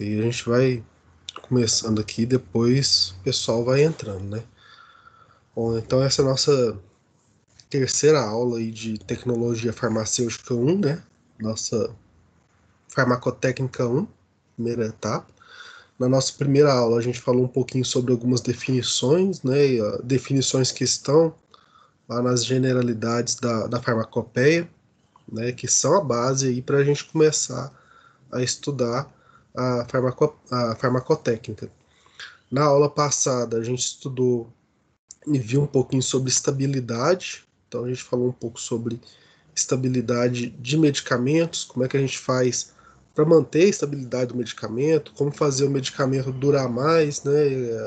E a gente vai começando aqui, depois o pessoal vai entrando, né? Bom, então essa é a nossa terceira aula aí de tecnologia farmacêutica 1, né? Nossa farmacotécnica 1, primeira etapa. Na nossa primeira aula a gente falou um pouquinho sobre algumas definições, né? Definições que estão lá nas generalidades da farmacopeia, né? Que são a base aí para a gente começar a estudar a farmacotécnica. Na aula passada, a gente estudou e viu um pouquinho sobre estabilidade. Então, a gente falou um pouco sobre estabilidade de medicamentos, como é que a gente faz para manter a estabilidade do medicamento, como fazer o medicamento durar mais, né?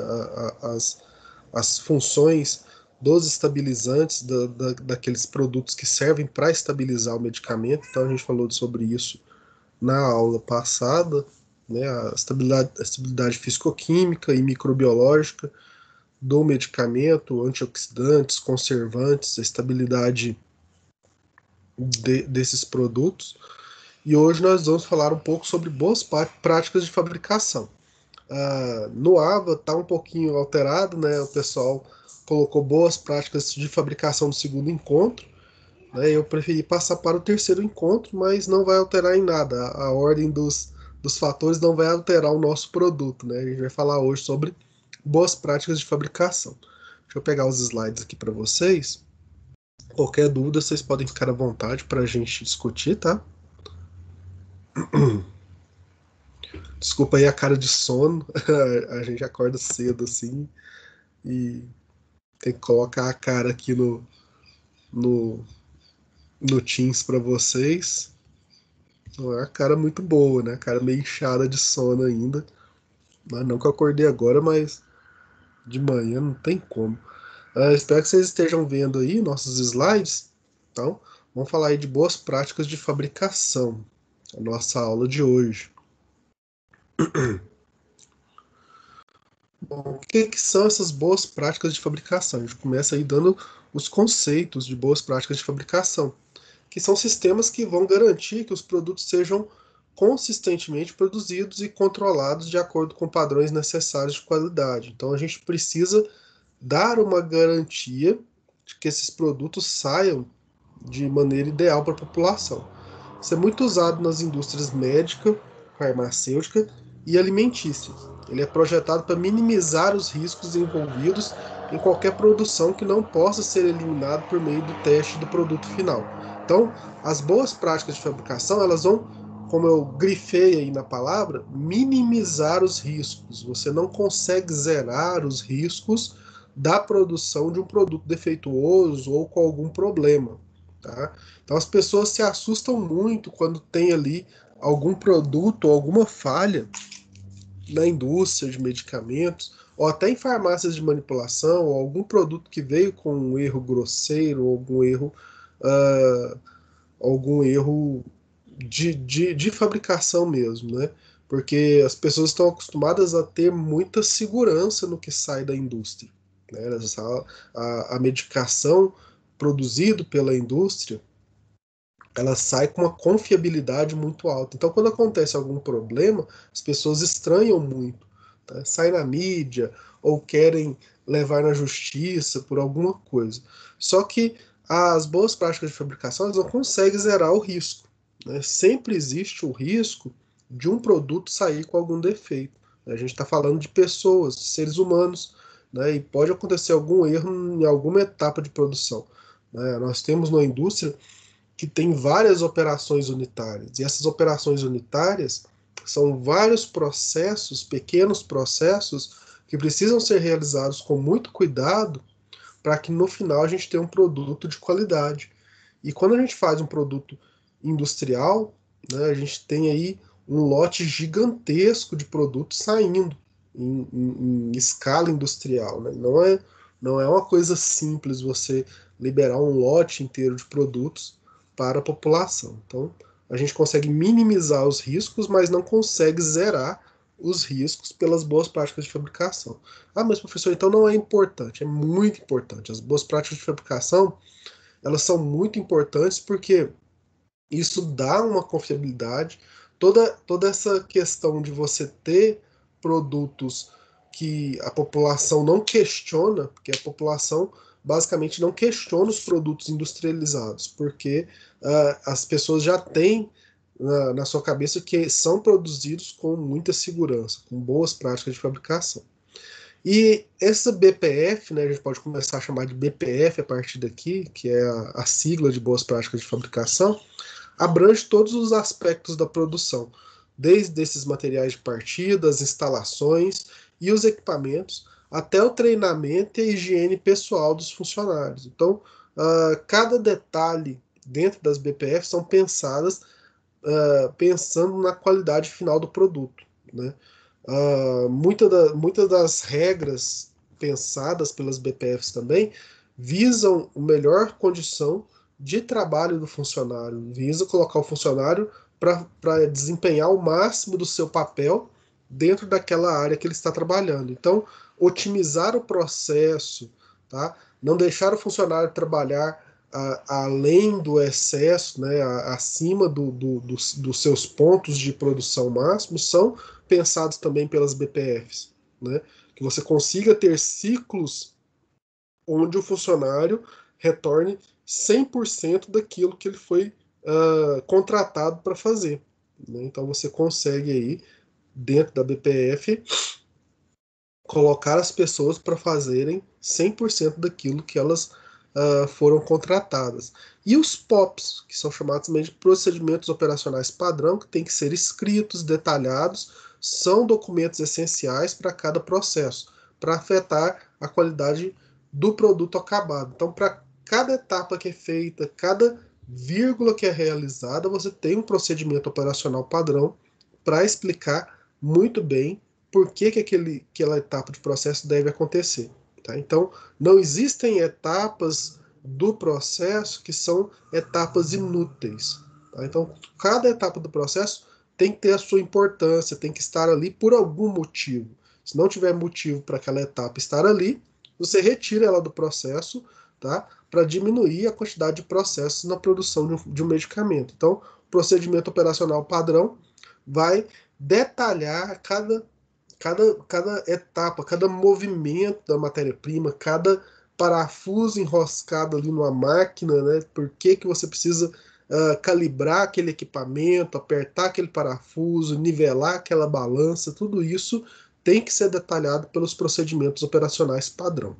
As funções dos estabilizantes daqueles produtos que servem para estabilizar o medicamento. Então, a gente falou sobre isso na aula passada, né? A estabilidade físico-química e microbiológica do medicamento, antioxidantes, conservantes, a estabilidade desses produtos. E hoje nós vamos falar um pouco sobre boas práticas de fabricação. No AVA está um pouquinho alterado, né? O pessoal colocou boas práticas de fabricação no segundo encontro, né? Eu preferi passar para o terceiro encontro, mas não vai alterar em nada. A ordem dos fatores não vai alterar o nosso produto, né? A gente vai falar hoje sobre boas práticas de fabricação. Deixa eu pegar os slides aqui para vocês. Qualquer dúvida, vocês podem ficar à vontade para a gente discutir, tá? Desculpa aí a cara de sono. A gente acorda cedo assim e tem que colocar a cara aqui no, no Teams para vocês. Não é uma cara muito boa, né? A cara meio inchada de sono ainda. Mas não que eu acordei agora, mas de manhã não tem como. Espero que vocês estejam vendo aí nossos slides. Então, vamos falar aí de boas práticas de fabricação. A nossa aula de hoje. Bom, o que são essas boas práticas de fabricação? A gente começa aí dando os conceitos de boas práticas de fabricação, que são sistemas que vão garantir que os produtos sejam consistentemente produzidos e controlados de acordo com padrões necessários de qualidade. Então a gente precisa dar uma garantia de que esses produtos saiam de maneira ideal para a população. Isso é muito usado nas indústrias médica, farmacêutica e alimentícia. Ele é projetado para minimizar os riscos envolvidos em qualquer produção que não possa ser eliminado por meio do teste do produto final. Então, as boas práticas de fabricação, elas vão, como eu grifei aí na palavra, minimizar os riscos. Você não consegue zerar os riscos da produção de um produto defeituoso ou com algum problema. Tá? Então as pessoas se assustam muito quando tem ali algum produto ou alguma falha na indústria de medicamentos, ou até em farmácias de manipulação, ou algum produto que veio com um erro grosseiro, ou uh, algum erro de fabricação mesmo, né? Porque as pessoas estão acostumadas a ter muita segurança no que sai da indústria. Né? A medicação produzida pela indústria ela sai com uma confiabilidade muito alta. Então, quando acontece algum problema, as pessoas estranham muito, tá? Sai na mídia ou querem levar na justiça por alguma coisa. Só que as boas práticas de fabricação elas não conseguem zerar o risco, né? Sempre existe o risco de um produto sair com algum defeito. A gente está falando de pessoas, de seres humanos, né? E pode acontecer algum erro em alguma etapa de produção. Né? Nós temos na indústria que tem várias operações unitárias. E essas operações unitárias são vários processos, pequenos processos, que precisam ser realizados com muito cuidado para que no final a gente tenha um produto de qualidade. E quando a gente faz um produto industrial, né, a gente tem aí um lote gigantesco de produtos saindo em escala industrial. Né? Não é uma coisa simples você liberar um lote inteiro de produtos para a população. Então, a gente consegue minimizar os riscos, mas não consegue zerar os riscos pelas boas práticas de fabricação. Ah, mas professor, então não é importante. É muito importante. As boas práticas de fabricação, elas são muito importantes porque isso dá uma confiabilidade, toda essa questão de você ter produtos que a população não questiona, porque a população basicamente não questiona os produtos industrializados, porque as pessoas já têm na sua cabeça que são produzidos com muita segurança, com boas práticas de fabricação. E essa BPF, né, a gente pode começar a chamar de BPF a partir daqui, que é a sigla de boas práticas de fabricação, abrange todos os aspectos da produção, desde esses materiais de partida, as instalações e os equipamentos, até o treinamento e a higiene pessoal dos funcionários. Então, cada detalhe dentro das BPF são pensadas pensando na qualidade final do produto, né? Muitas das regras pensadas pelas BPFs também visam a melhor condição de trabalho do funcionário, visa colocar o funcionário para desempenhar o máximo do seu papel dentro daquela área que ele está trabalhando. Então, otimizar o processo, tá? Não deixar o funcionário trabalhar além do excesso, né, acima dos seus pontos de produção máximos, são pensados também pelas BPFs, né? Que você consiga ter ciclos onde o funcionário retorne 100% daquilo que ele foi contratado para fazer, né? Então você consegue aí, dentro da BPF, colocar as pessoas para fazerem 100% daquilo que elas foram contratadas. E os POPs, que são chamados também de procedimentos operacionais padrão, que têm que ser escritos, detalhados, são documentos essenciais para cada processo, para afetar a qualidade do produto acabado. Então, para cada etapa que é feita, cada vírgula que é realizada, você tem um procedimento operacional padrão para explicar muito bem por que aquela etapa de processo deve acontecer. Tá? Então, não existem etapas do processo que são etapas inúteis. Tá? Então, cada etapa do processo tem que ter a sua importância, tem que estar ali por algum motivo. Se não tiver motivo para aquela etapa estar ali, você retira ela do processo, tá? Para diminuir a quantidade de processos na produção de um medicamento. Então, o procedimento operacional padrão vai detalhar cada etapa, cada movimento da matéria-prima, cada parafuso enroscado ali numa máquina, né? Por que você precisa calibrar aquele equipamento, apertar aquele parafuso, nivelar aquela balança, tudo isso tem que ser detalhado pelos procedimentos operacionais padrão.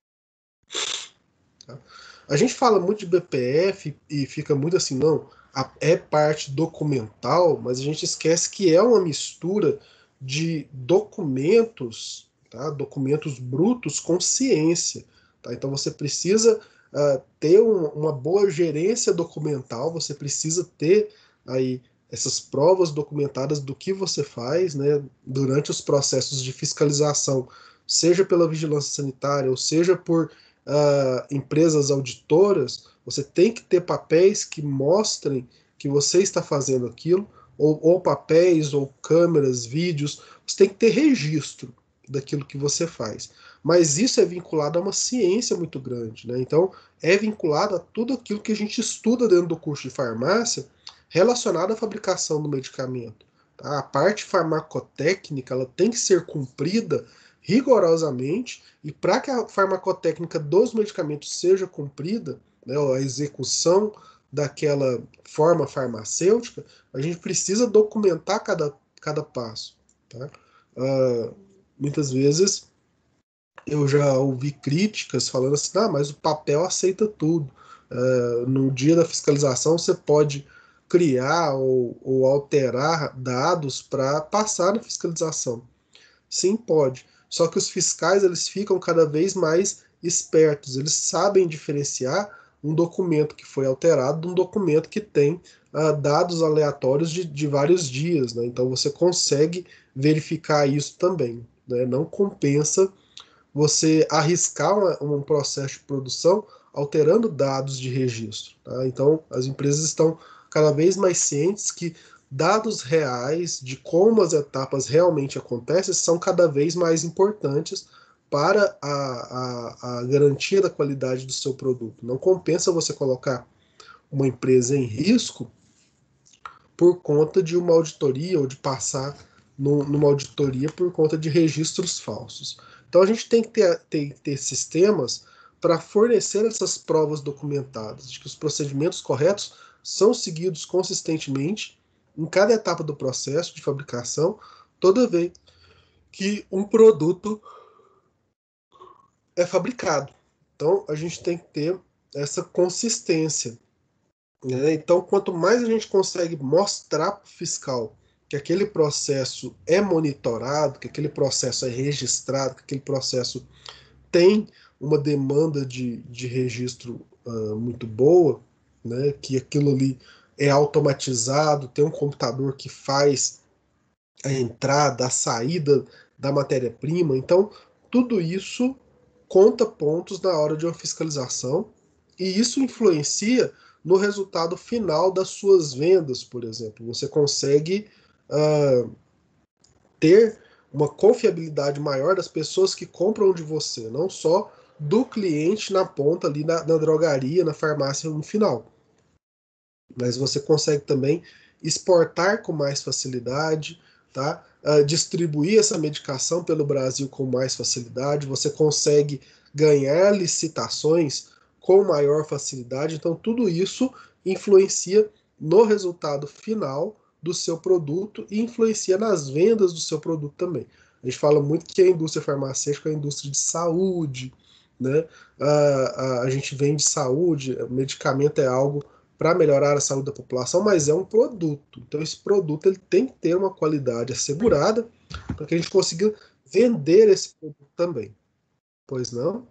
Tá? A gente fala muito de BPF e fica muito assim, não, é parte documental, mas a gente esquece que é uma mistura de documentos, tá? Documentos brutos com ciência. Tá? Então você precisa ter uma boa gerência documental, você precisa ter aí essas provas documentadas do que você faz, né, durante os processos de fiscalização, seja pela vigilância sanitária ou seja por empresas auditoras, você tem que ter papéis que mostrem que você está fazendo aquilo, ou papéis, ou câmeras, vídeos, você tem que ter registro daquilo que você faz. Mas isso é vinculado a uma ciência muito grande, né? Então, é vinculado a tudo aquilo que a gente estuda dentro do curso de farmácia relacionado à fabricação do medicamento. Tá? A parte farmacotécnica ela tem que ser cumprida rigorosamente, e para que a farmacotécnica dos medicamentos seja cumprida, né, a execução daquela forma farmacêutica, a gente precisa documentar cada passo. Tá? Muitas vezes eu já ouvi críticas falando assim, mas o papel aceita tudo. No dia da fiscalização você pode criar ou alterar dados para passar na fiscalização. Sim, pode. Só que os fiscais eles ficam cada vez mais espertos. Eles sabem diferenciar um documento que foi alterado de um documento que tem dados aleatórios de vários dias. Né? Então você consegue verificar isso também. Né? Não compensa você arriscar um processo de produção alterando dados de registro. Tá? Então as empresas estão cada vez mais cientes que dados reais de como as etapas realmente acontecem são cada vez mais importantes para a garantia da qualidade do seu produto. Não compensa você colocar uma empresa em risco por conta de uma auditoria ou de passar numa auditoria por conta de registros falsos. Então a gente tem que ter sistemas para fornecer essas provas documentadas de que os procedimentos corretos são seguidos consistentemente em cada etapa do processo de fabricação, toda vez que um produto é fabricado. Então a gente tem que ter essa consistência, né? Então, quanto mais a gente consegue mostrar para o fiscal que aquele processo é monitorado, que aquele processo é registrado, que aquele processo tem uma demanda de registro muito boa, né? Que aquilo ali é automatizado, tem um computador que faz a entrada, a saída da matéria-prima. Então, tudo isso conta pontos na hora de uma fiscalização e isso influencia no resultado final das suas vendas, por exemplo. Você consegue ter uma confiabilidade maior das pessoas que compram de você, não só do cliente na ponta ali na drogaria, na farmácia no final. Mas você consegue também exportar com mais facilidade, tá? Distribuir essa medicação pelo Brasil com mais facilidade, você consegue ganhar licitações com maior facilidade. Então, tudo isso influencia no resultado final do seu produto e influencia nas vendas do seu produto também. A gente fala muito que a indústria farmacêutica é a indústria de saúde, né? A gente vende saúde, medicamento é algo para melhorar a saúde da população, mas é um produto. Então esse produto ele tem que ter uma qualidade assegurada para que a gente consiga vender esse produto também. Pois não?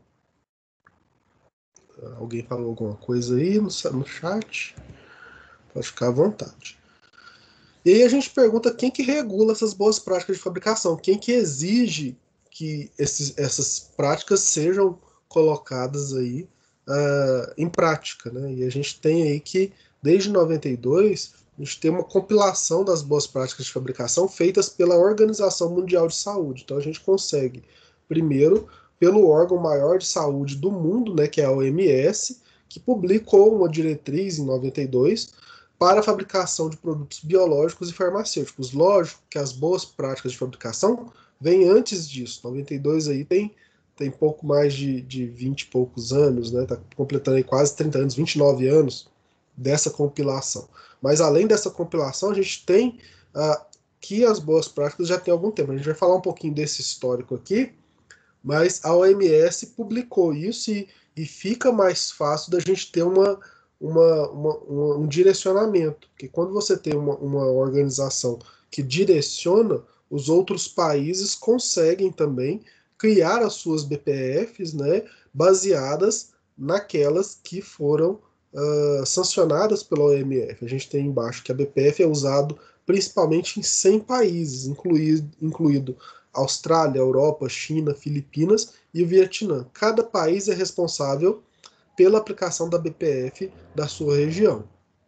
Alguém falou alguma coisa aí no chat? Pode ficar à vontade. E aí a gente pergunta quem que regula essas boas práticas de fabricação, quem que exige que essas práticas sejam colocadas aí em prática, né? E a gente tem aí que, desde 92, a gente tem uma compilação das boas práticas de fabricação feitas pela Organização Mundial de Saúde. Então a gente consegue, primeiro, pelo órgão maior de saúde do mundo, né, que é a OMS, que publicou uma diretriz em 92 para a fabricação de produtos biológicos e farmacêuticos. Lógico que as boas práticas de fabricação vêm antes disso. 92 aí tem pouco mais de 20 e poucos anos, né? Está completando aí quase 30 anos, 29 anos dessa compilação. Mas além dessa compilação, a gente tem que as boas práticas já tem algum tempo. A gente vai falar um pouquinho desse histórico aqui, mas a OMS publicou isso e fica mais fácil da gente ter um direcionamento. Porque quando você tem uma organização que direciona, os outros países conseguem também criar as suas BPFs, né, baseadas naquelas que foram sancionadas pela OMF. A gente tem embaixo que a BPF é usado principalmente em 100 países, incluído Austrália, Europa, China, Filipinas e o Vietnã. Cada país é responsável pela aplicação da BPF da sua região.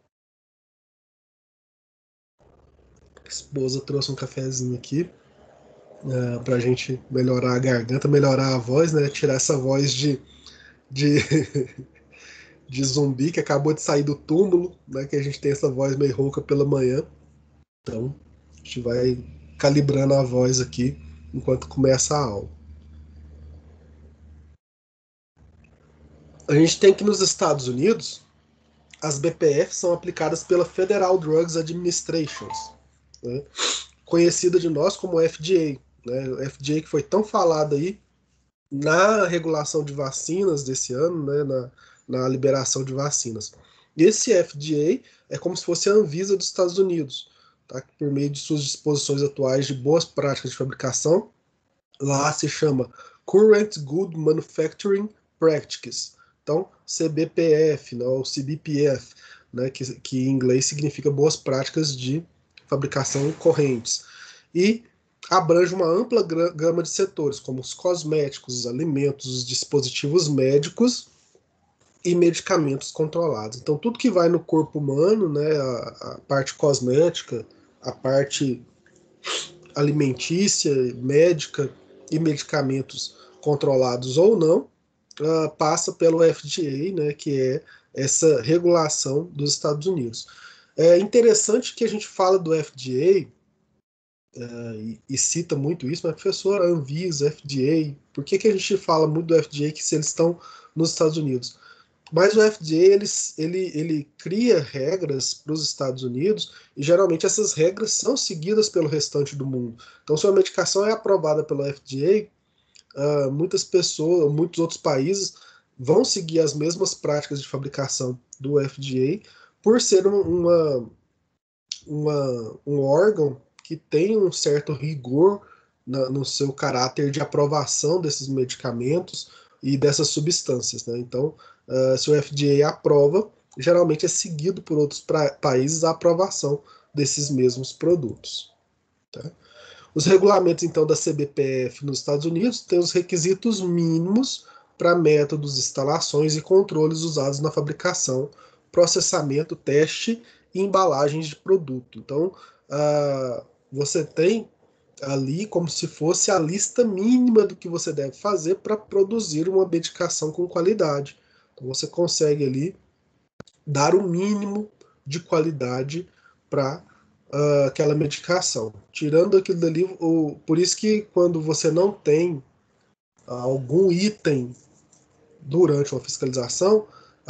A esposa trouxe um cafezinho aqui para a gente melhorar a garganta, melhorar a voz, né? Tirar essa voz de, de zumbi que acabou de sair do túmulo, né? Que a gente tem essa voz meio rouca pela manhã. Então, a gente vai calibrando a voz aqui enquanto começa a aula. A gente tem que nos Estados Unidos, as BPF são aplicadas pela Federal Drugs Administration, né? Conhecida de nós como FDA, né? O FDA que foi tão falado aí na regulação de vacinas desse ano, né? Na liberação de vacinas. Esse FDA é como se fosse a Anvisa dos Estados Unidos, tá? Por meio de suas disposições atuais de boas práticas de fabricação, lá se chama Current Good Manufacturing Practices. Então, CBPF, né, ou CBPF, né, que em inglês significa boas práticas de fabricação correntes. E abrange uma ampla gama de setores, como os cosméticos, os alimentos, os dispositivos médicos e medicamentos controlados. Então, tudo que vai no corpo humano, né, a parte cosmética, a parte alimentícia, médica e medicamentos controlados ou não, passa pelo FDA, né, que é essa regulação dos Estados Unidos. É interessante que a gente fala do FDA, e cita muito isso, mas professor, Anvisa, FDA, por que a gente fala muito do FDA que se eles estão nos Estados Unidos? Mas o FDA ele cria regras para os Estados Unidos e geralmente essas regras são seguidas pelo restante do mundo. Então, se uma medicação é aprovada pelo FDA, muitas pessoas, muitos outros países vão seguir as mesmas práticas de fabricação do FDA por ser um órgão que tem um certo rigor no seu caráter de aprovação desses medicamentos e dessas substâncias, né? Então, se o FDA aprova, geralmente é seguido por outros países a aprovação desses mesmos produtos. Tá? Os regulamentos, então, da CBPF nos Estados Unidos têm os requisitos mínimos para métodos, instalações e controles usados na fabricação, processamento, teste e embalagens de produto. Então, você tem ali como se fosse a lista mínima do que você deve fazer para produzir uma medicação com qualidade. Então, você consegue ali dar o mínimo de qualidade para aquela medicação. Tirando aquilo dali, por isso que quando você não tem algum item durante uma fiscalização,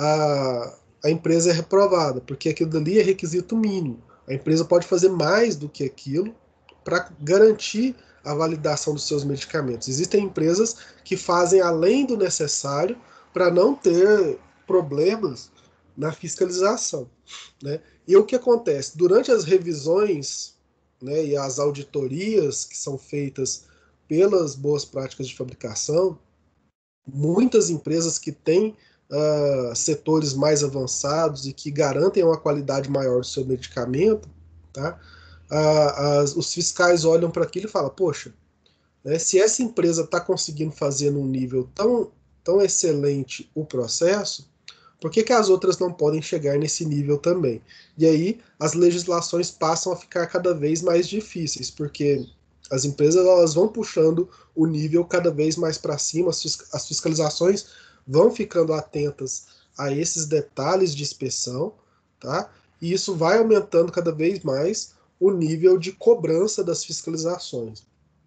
a empresa é reprovada, porque aquilo dali é requisito mínimo. A empresa pode fazer mais do que aquilo para garantir a validação dos seus medicamentos. Existem empresas que fazem além do necessário para não ter problemas na fiscalização, né? E o que acontece? Durante as revisões, né, e as auditorias que são feitas pelas boas práticas de fabricação, muitas empresas que têm setores mais avançados e que garantem uma qualidade maior do seu medicamento, tá? Os fiscais olham para aquilo e falam, poxa, né, se essa empresa está conseguindo fazer num nível tão excelente o processo, por que as outras não podem chegar nesse nível também? E aí as legislações passam a ficar cada vez mais difíceis, porque as empresas elas vão puxando o nível cada vez mais para cima, as fiscalizações vão ficando atentas a esses detalhes de inspeção, tá? E isso vai aumentando cada vez mais o nível de cobrança das fiscalizações.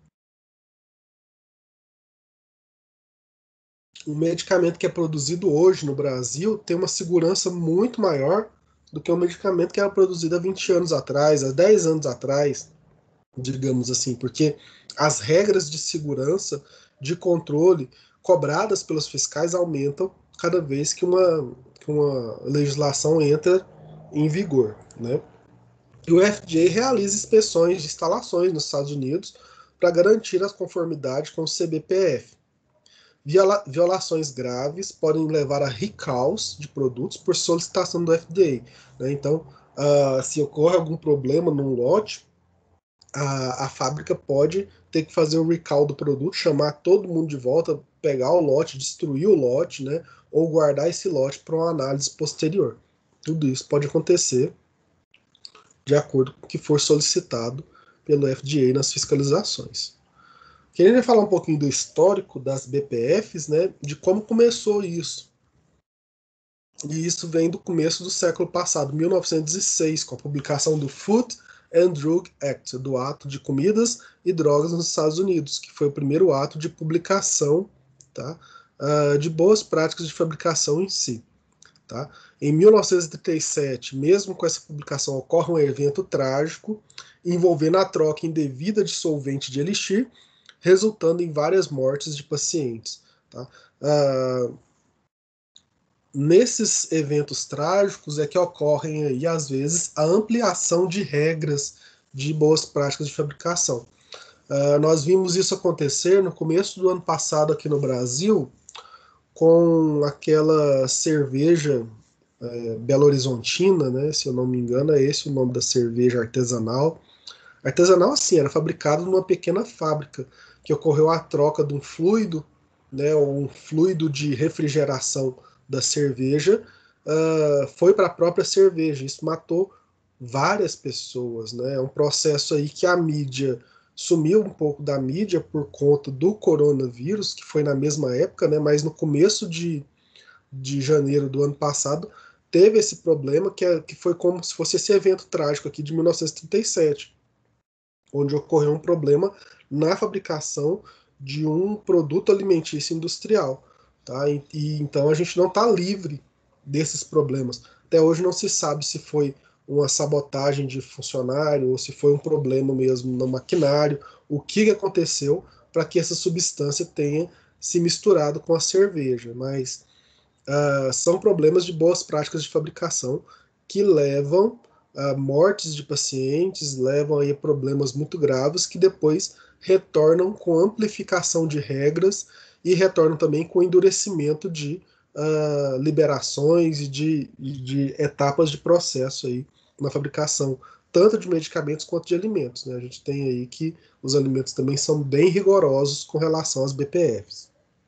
O medicamento que é produzido hoje no Brasil tem uma segurança muito maior do que o medicamento que era produzido há 20 anos atrás, há 10 anos atrás, digamos assim, porque as regras de segurança, de controle, cobradas pelos fiscais aumentam cada vez que uma legislação entra em vigor, né? E o FDA realiza inspeções de instalações nos Estados Unidos para garantir a conformidade com o CBPF. Violações graves podem levar a recalls de produtos por solicitação do FDA, né? Então, se ocorre algum problema num lote, a fábrica pode ter que fazer o recall do produto, chamar todo mundo de volta, pegar o lote, destruir o lote, né? Ou guardar esse lote para uma análise posterior. Tudo isso pode acontecer de acordo com o que for solicitado pelo FDA nas fiscalizações. Queria falar um pouquinho do histórico das BPFs, né, de como começou isso. E isso vem do começo do século passado, 1906, com a publicação do Food and Drug Act, do Ato de Comidas e Drogas nos Estados Unidos, que foi o primeiro ato de publicação, tá, de boas práticas de fabricação em si. Tá? Em 1937, mesmo com essa publicação, ocorre um evento trágico envolvendo a troca indevida de solvente de elixir, resultando em várias mortes de pacientes. Tá? Nesses eventos trágicos é que ocorrem aí, às vezes, a ampliação de regras de boas práticas de fabricação. Nós vimos isso acontecer no começo do ano passado aqui no Brasil, com aquela cerveja Belo Horizontina, né, se eu não me engano, é esse o nome da cerveja artesanal. Artesanal, assim, era fabricado numa pequena fábrica, que ocorreu a troca de um fluido, né, um fluido de refrigeração da cerveja, foi para a própria cerveja. Isso matou várias pessoas, né? É um processo aí que a mídia sumiu um pouco da mídia por conta do coronavírus, que foi na mesma época, né? Mas no começo de janeiro do ano passado teve esse problema que foi como se fosse esse evento trágico aqui de 1937, onde ocorreu um problema na fabricação de um produto alimentício industrial. Tá? Então a gente não está livre desses problemas. Até hoje não se sabe se foi uma sabotagem de funcionário ou se foi um problema mesmo no maquinário, o que aconteceu para que essa substância tenha se misturado com a cerveja. Mas são problemas de boas práticas de fabricação que levam a mortes de pacientes, levam aí a problemas muito graves que depois retornam com amplificação de regras e retornam também com endurecimento de liberações e de etapas de processo aí na fabricação, tanto de medicamentos quanto de alimentos. Né? A gente tem aí que os alimentos também são bem rigorosos com relação às BPFs.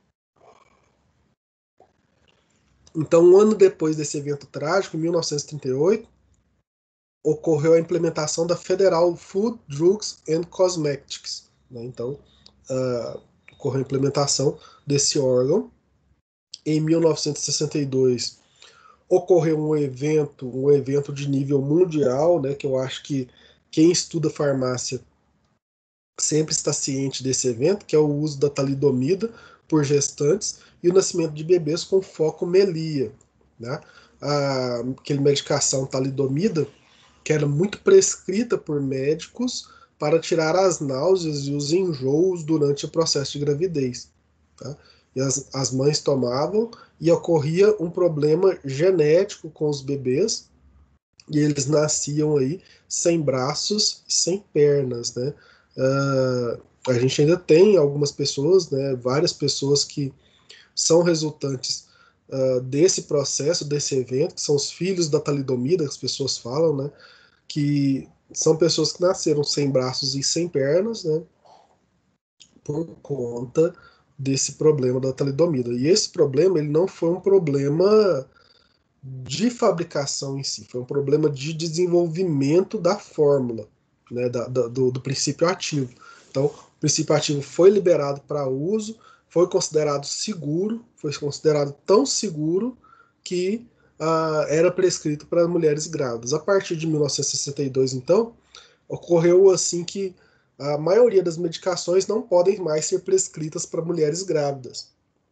Então, um ano depois desse evento trágico, em 1938, ocorreu a implementação da Federal Food, Drugs and Cosmetics. Né? Então, ocorreu a implementação desse órgão. Em 1962, ocorreu um evento de nível mundial, né, que eu acho que quem estuda farmácia sempre está ciente desse evento, que é o uso da talidomida por gestantes e o nascimento de bebês com foco melia. Né? Aquela medicação talidomida, que era muito prescrita por médicos para tirar as náuseas e os enjoos durante o processo de gravidez. Tá? E as mães tomavam e ocorria um problema genético com os bebês e eles nasciam aí sem braços, sem pernas, né? A gente ainda tem algumas pessoas, né, várias pessoas que são resultantes desse processo, desse evento, que são os filhos da talidomida, que as pessoas falam, né, que são pessoas que nasceram sem braços e sem pernas, né, por conta desse problema da talidomida. E esse problema ele não foi um problema de fabricação em si, foi um problema de desenvolvimento da fórmula, né, do princípio ativo. Então, o princípio ativo foi liberado para uso, foi considerado seguro, foi considerado tão seguro que era prescrito para mulheres grávidas. A partir de 1962, então, ocorreu assim que a maioria das medicações não podem mais ser prescritas para mulheres grávidas,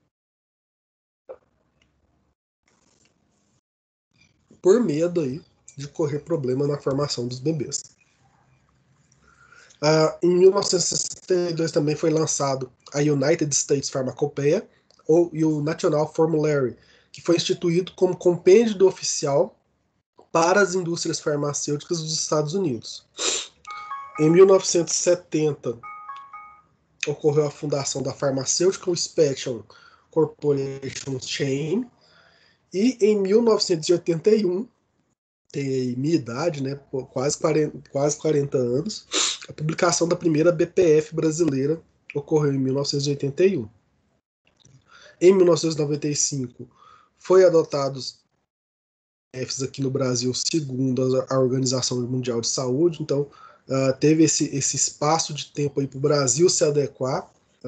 por medo aí de correr problema na formação dos bebês. Em 1962 também foi lançado a United States Pharmacopoeia, e o National Formulary, que foi instituído como compêndio oficial para as indústrias farmacêuticas dos Estados Unidos. Em 1970, ocorreu a fundação da Pharmaceutical Special Corporation Chain, e em 1981, tem minha idade, né, quase 40 anos, a publicação da primeira BPF brasileira ocorreu em 1981. Em 1995, foi adotados BPFs aqui no Brasil, segundo a Organização Mundial de Saúde, então teve esse espaço de tempo aí para o Brasil se adequar.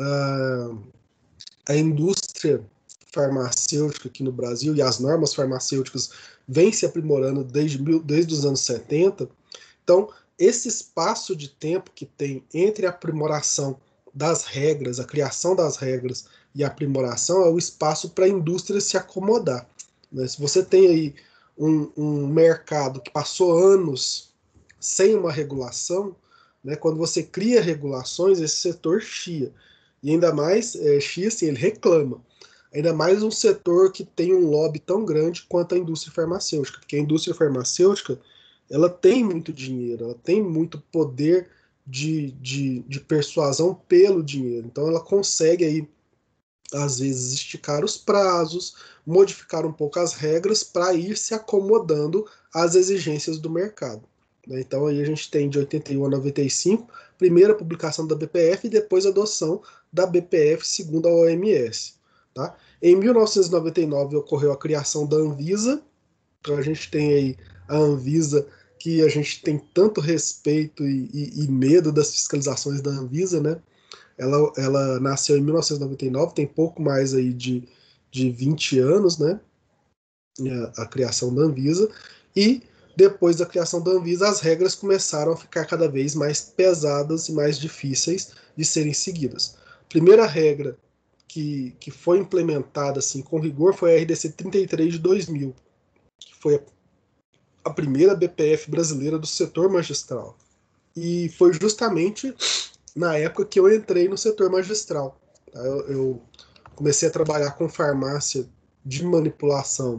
A indústria farmacêutica aqui no Brasil e as normas farmacêuticas vêm se aprimorando desde os anos 70. Então, esse espaço de tempo que tem entre a aprimoração das regras, a criação das regras e a aprimoração é o espaço para a indústria se acomodar. Né? Se você tem aí um mercado que passou anos sem uma regulação, né, quando você cria regulações, esse setor chia. E ainda mais, chia assim, ele reclama. Ainda mais um setor que tem um lobby tão grande quanto a indústria farmacêutica, porque a indústria farmacêutica ela tem muito dinheiro, ela tem muito poder de persuasão pelo dinheiro. Então ela consegue aí, às vezes, esticar os prazos, modificar um pouco as regras para ir se acomodando às exigências do mercado. Então aí a gente tem de 81 a 95, primeira publicação da BPF e depois a adoção da BPF segundo a OMS. Tá? Em 1999 ocorreu a criação da Anvisa, então a gente tem aí a Anvisa, que a gente tem tanto respeito e medo das fiscalizações da Anvisa, né? Ela nasceu em 1999, tem pouco mais aí de 20 anos, né? a criação da Anvisa, e depois da criação da Anvisa, as regras começaram a ficar cada vez mais pesadas e mais difíceis de serem seguidas. A primeira regra que foi implementada assim, com rigor foi a RDC 33 de 2000, que foi a primeira BPF brasileira do setor magistral. E foi justamente na época que eu entrei no setor magistral. Tá? Eu comecei a trabalhar com farmácia de manipulação.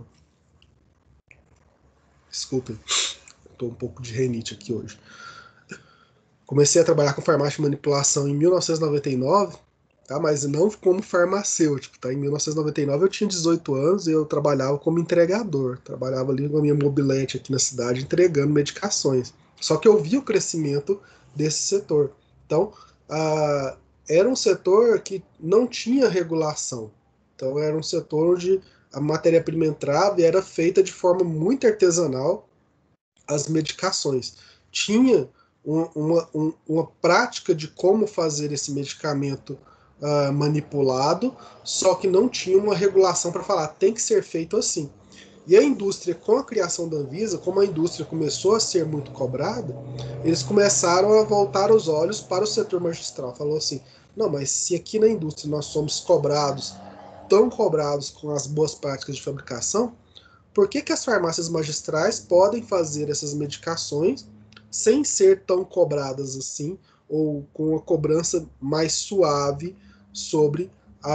Desculpem, estou um pouco de renite aqui hoje. Comecei a trabalhar com farmácia de manipulação em 1999, tá? Mas não como farmacêutico. Tá? Em 1999 eu tinha 18 anos e eu trabalhava como entregador. Trabalhava ali com a minha mobilete aqui na cidade entregando medicações. Só que eu vi o crescimento desse setor. Então, era um setor que não tinha regulação. Então, era um setor onde a matéria-prima entrava e era feita de forma muito artesanal as medicações. Tinha uma prática de como fazer esse medicamento manipulado, só que não tinha uma regulação para falar, tem que ser feito assim. E a indústria, com a criação da Anvisa, como a indústria começou a ser muito cobrada, eles começaram a voltar os olhos para o setor magistral. Falou assim, não, mas se aqui na indústria nós somos cobrados, tão cobrados com as boas práticas de fabricação, por que as farmácias magistrais podem fazer essas medicações sem ser tão cobradas assim, ou com uma cobrança mais suave sobre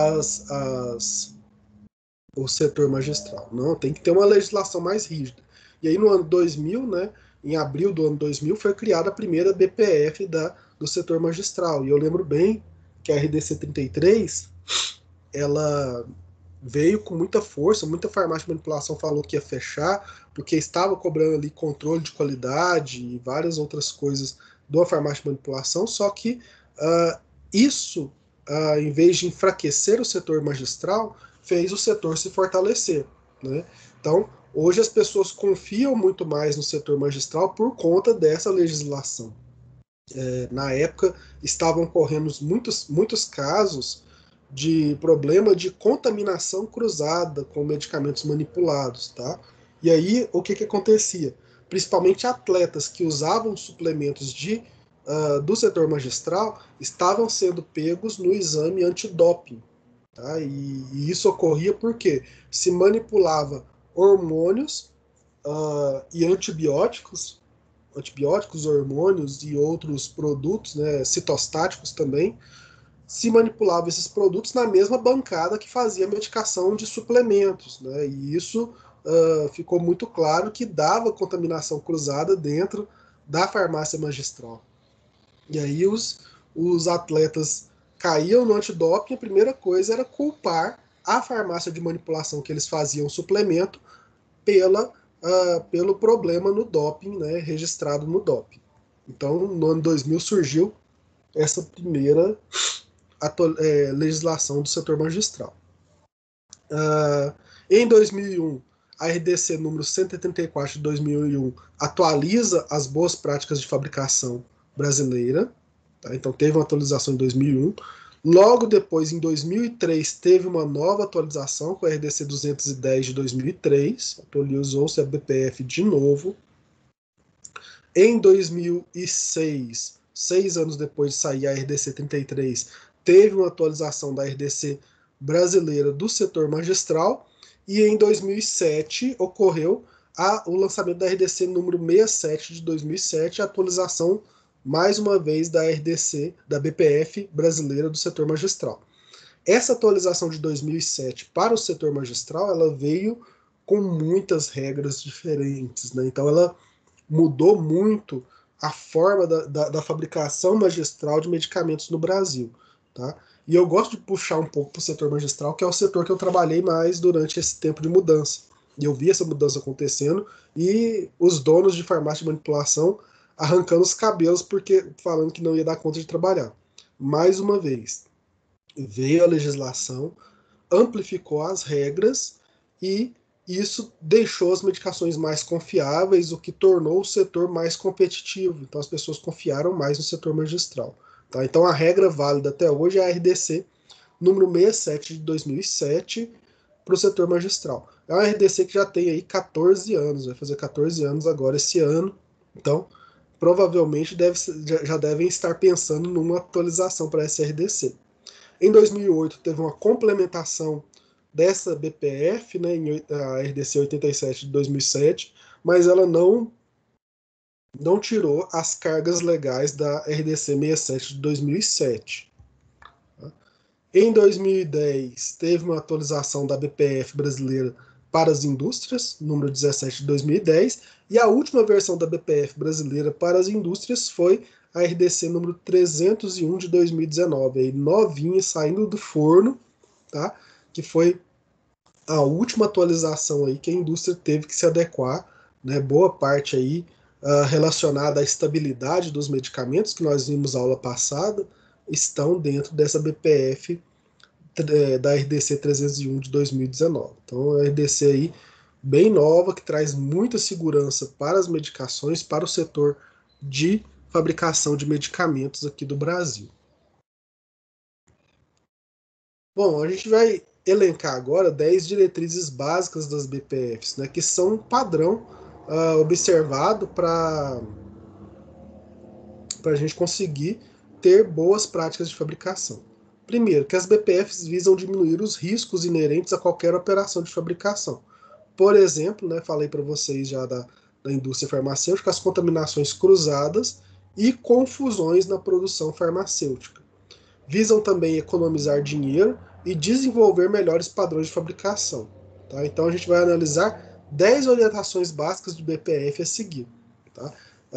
o setor magistral? Não, tem que ter uma legislação mais rígida. E aí no ano 2000, né, em abril do ano 2000, foi criada a primeira BPF do setor magistral. E eu lembro bem que a RDC 33, ela veio com muita força, muita farmácia de manipulação falou que ia fechar, porque estava cobrando ali controle de qualidade e várias outras coisas da farmácia de manipulação, só que isso, em vez de enfraquecer o setor magistral, fez o setor se fortalecer. Né? Então, hoje as pessoas confiam muito mais no setor magistral por conta dessa legislação. Na época, estavam ocorrendo muitos casos de problema de contaminação cruzada com medicamentos manipulados, tá? E aí, o que acontecia? Principalmente atletas que usavam suplementos do setor magistral estavam sendo pegos no exame antidoping, tá? E isso ocorria porque se manipulava hormônios e antibióticos, hormônios e outros produtos, né, citostáticos também, se manipulava esses produtos na mesma bancada que fazia medicação de suplementos, né? E isso ficou muito claro que dava contaminação cruzada dentro da farmácia magistral. E aí os atletas caíam no antidoping, a primeira coisa era culpar a farmácia de manipulação que eles faziam suplemento pelo problema no doping, né, registrado no doping. Então, no ano 2000 surgiu essa primeira legislação do setor magistral. Em 2001, a RDC número 184 de 2001 atualiza as boas práticas de fabricação brasileira. Tá? Então, teve uma atualização em 2001. Logo depois, em 2003, teve uma nova atualização com a RDC 210 de 2003. Atualizou-se a BPF de novo. Em 2006, 6 anos depois de sair a RDC 33, teve uma atualização da RDC brasileira do setor magistral. E em 2007 ocorreu o lançamento da RDC número 67 de 2007, a atualização mais uma vez da RDC, da BPF brasileira do setor magistral. Essa atualização de 2007 para o setor magistral, ela veio com muitas regras diferentes, né? Então ela mudou muito a forma da fabricação magistral de medicamentos no Brasil, tá? E eu gosto de puxar um pouco para o setor magistral, que é o setor que eu trabalhei mais durante esse tempo de mudança. E eu vi essa mudança acontecendo e os donos de farmácia de manipulação arrancando os cabelos porque falando que não ia dar conta de trabalhar. Mais uma vez, veio a legislação, amplificou as regras e isso deixou as medicações mais confiáveis, o que tornou o setor mais competitivo. Então as pessoas confiaram mais no setor magistral. Tá? Então a regra válida até hoje é a RDC número 67 de 2007, para o setor magistral. É uma RDC que já tem aí 14 anos, vai fazer 14 anos agora esse ano, então provavelmente já devem estar pensando numa atualização para essa RDC. Em 2008 teve uma complementação dessa BPF, né, a RDC 87 de 2007, mas ela não tirou as cargas legais da RDC 67 de 2007. Em 2010, teve uma atualização da BPF brasileira para as indústrias, número 17 de 2010, e a última versão da BPF brasileira para as indústrias foi a RDC número 301 de 2019, aí novinha, saindo do forno, tá? Que foi a última atualização aí que a indústria teve que se adequar, né? Boa parte aí relacionada à estabilidade dos medicamentos, que nós vimos na aula passada, estão dentro dessa BPF da RDC 301 de 2019. Então, é a RDC aí bem nova, que traz muita segurança para as medicações, para o setor de fabricação de medicamentos aqui do Brasil. Bom, a gente vai elencar agora 10 diretrizes básicas das BPFs, né, que são um padrão observado para a gente conseguir ter boas práticas de fabricação. Primeiro, que as BPFs visam diminuir os riscos inerentes a qualquer operação de fabricação. Por exemplo, né, falei para vocês já da indústria farmacêutica, as contaminações cruzadas e confusões na produção farmacêutica. Visam também economizar dinheiro e desenvolver melhores padrões de fabricação. Tá? Então a gente vai analisar 10 orientações básicas do BPF a seguir. Tá?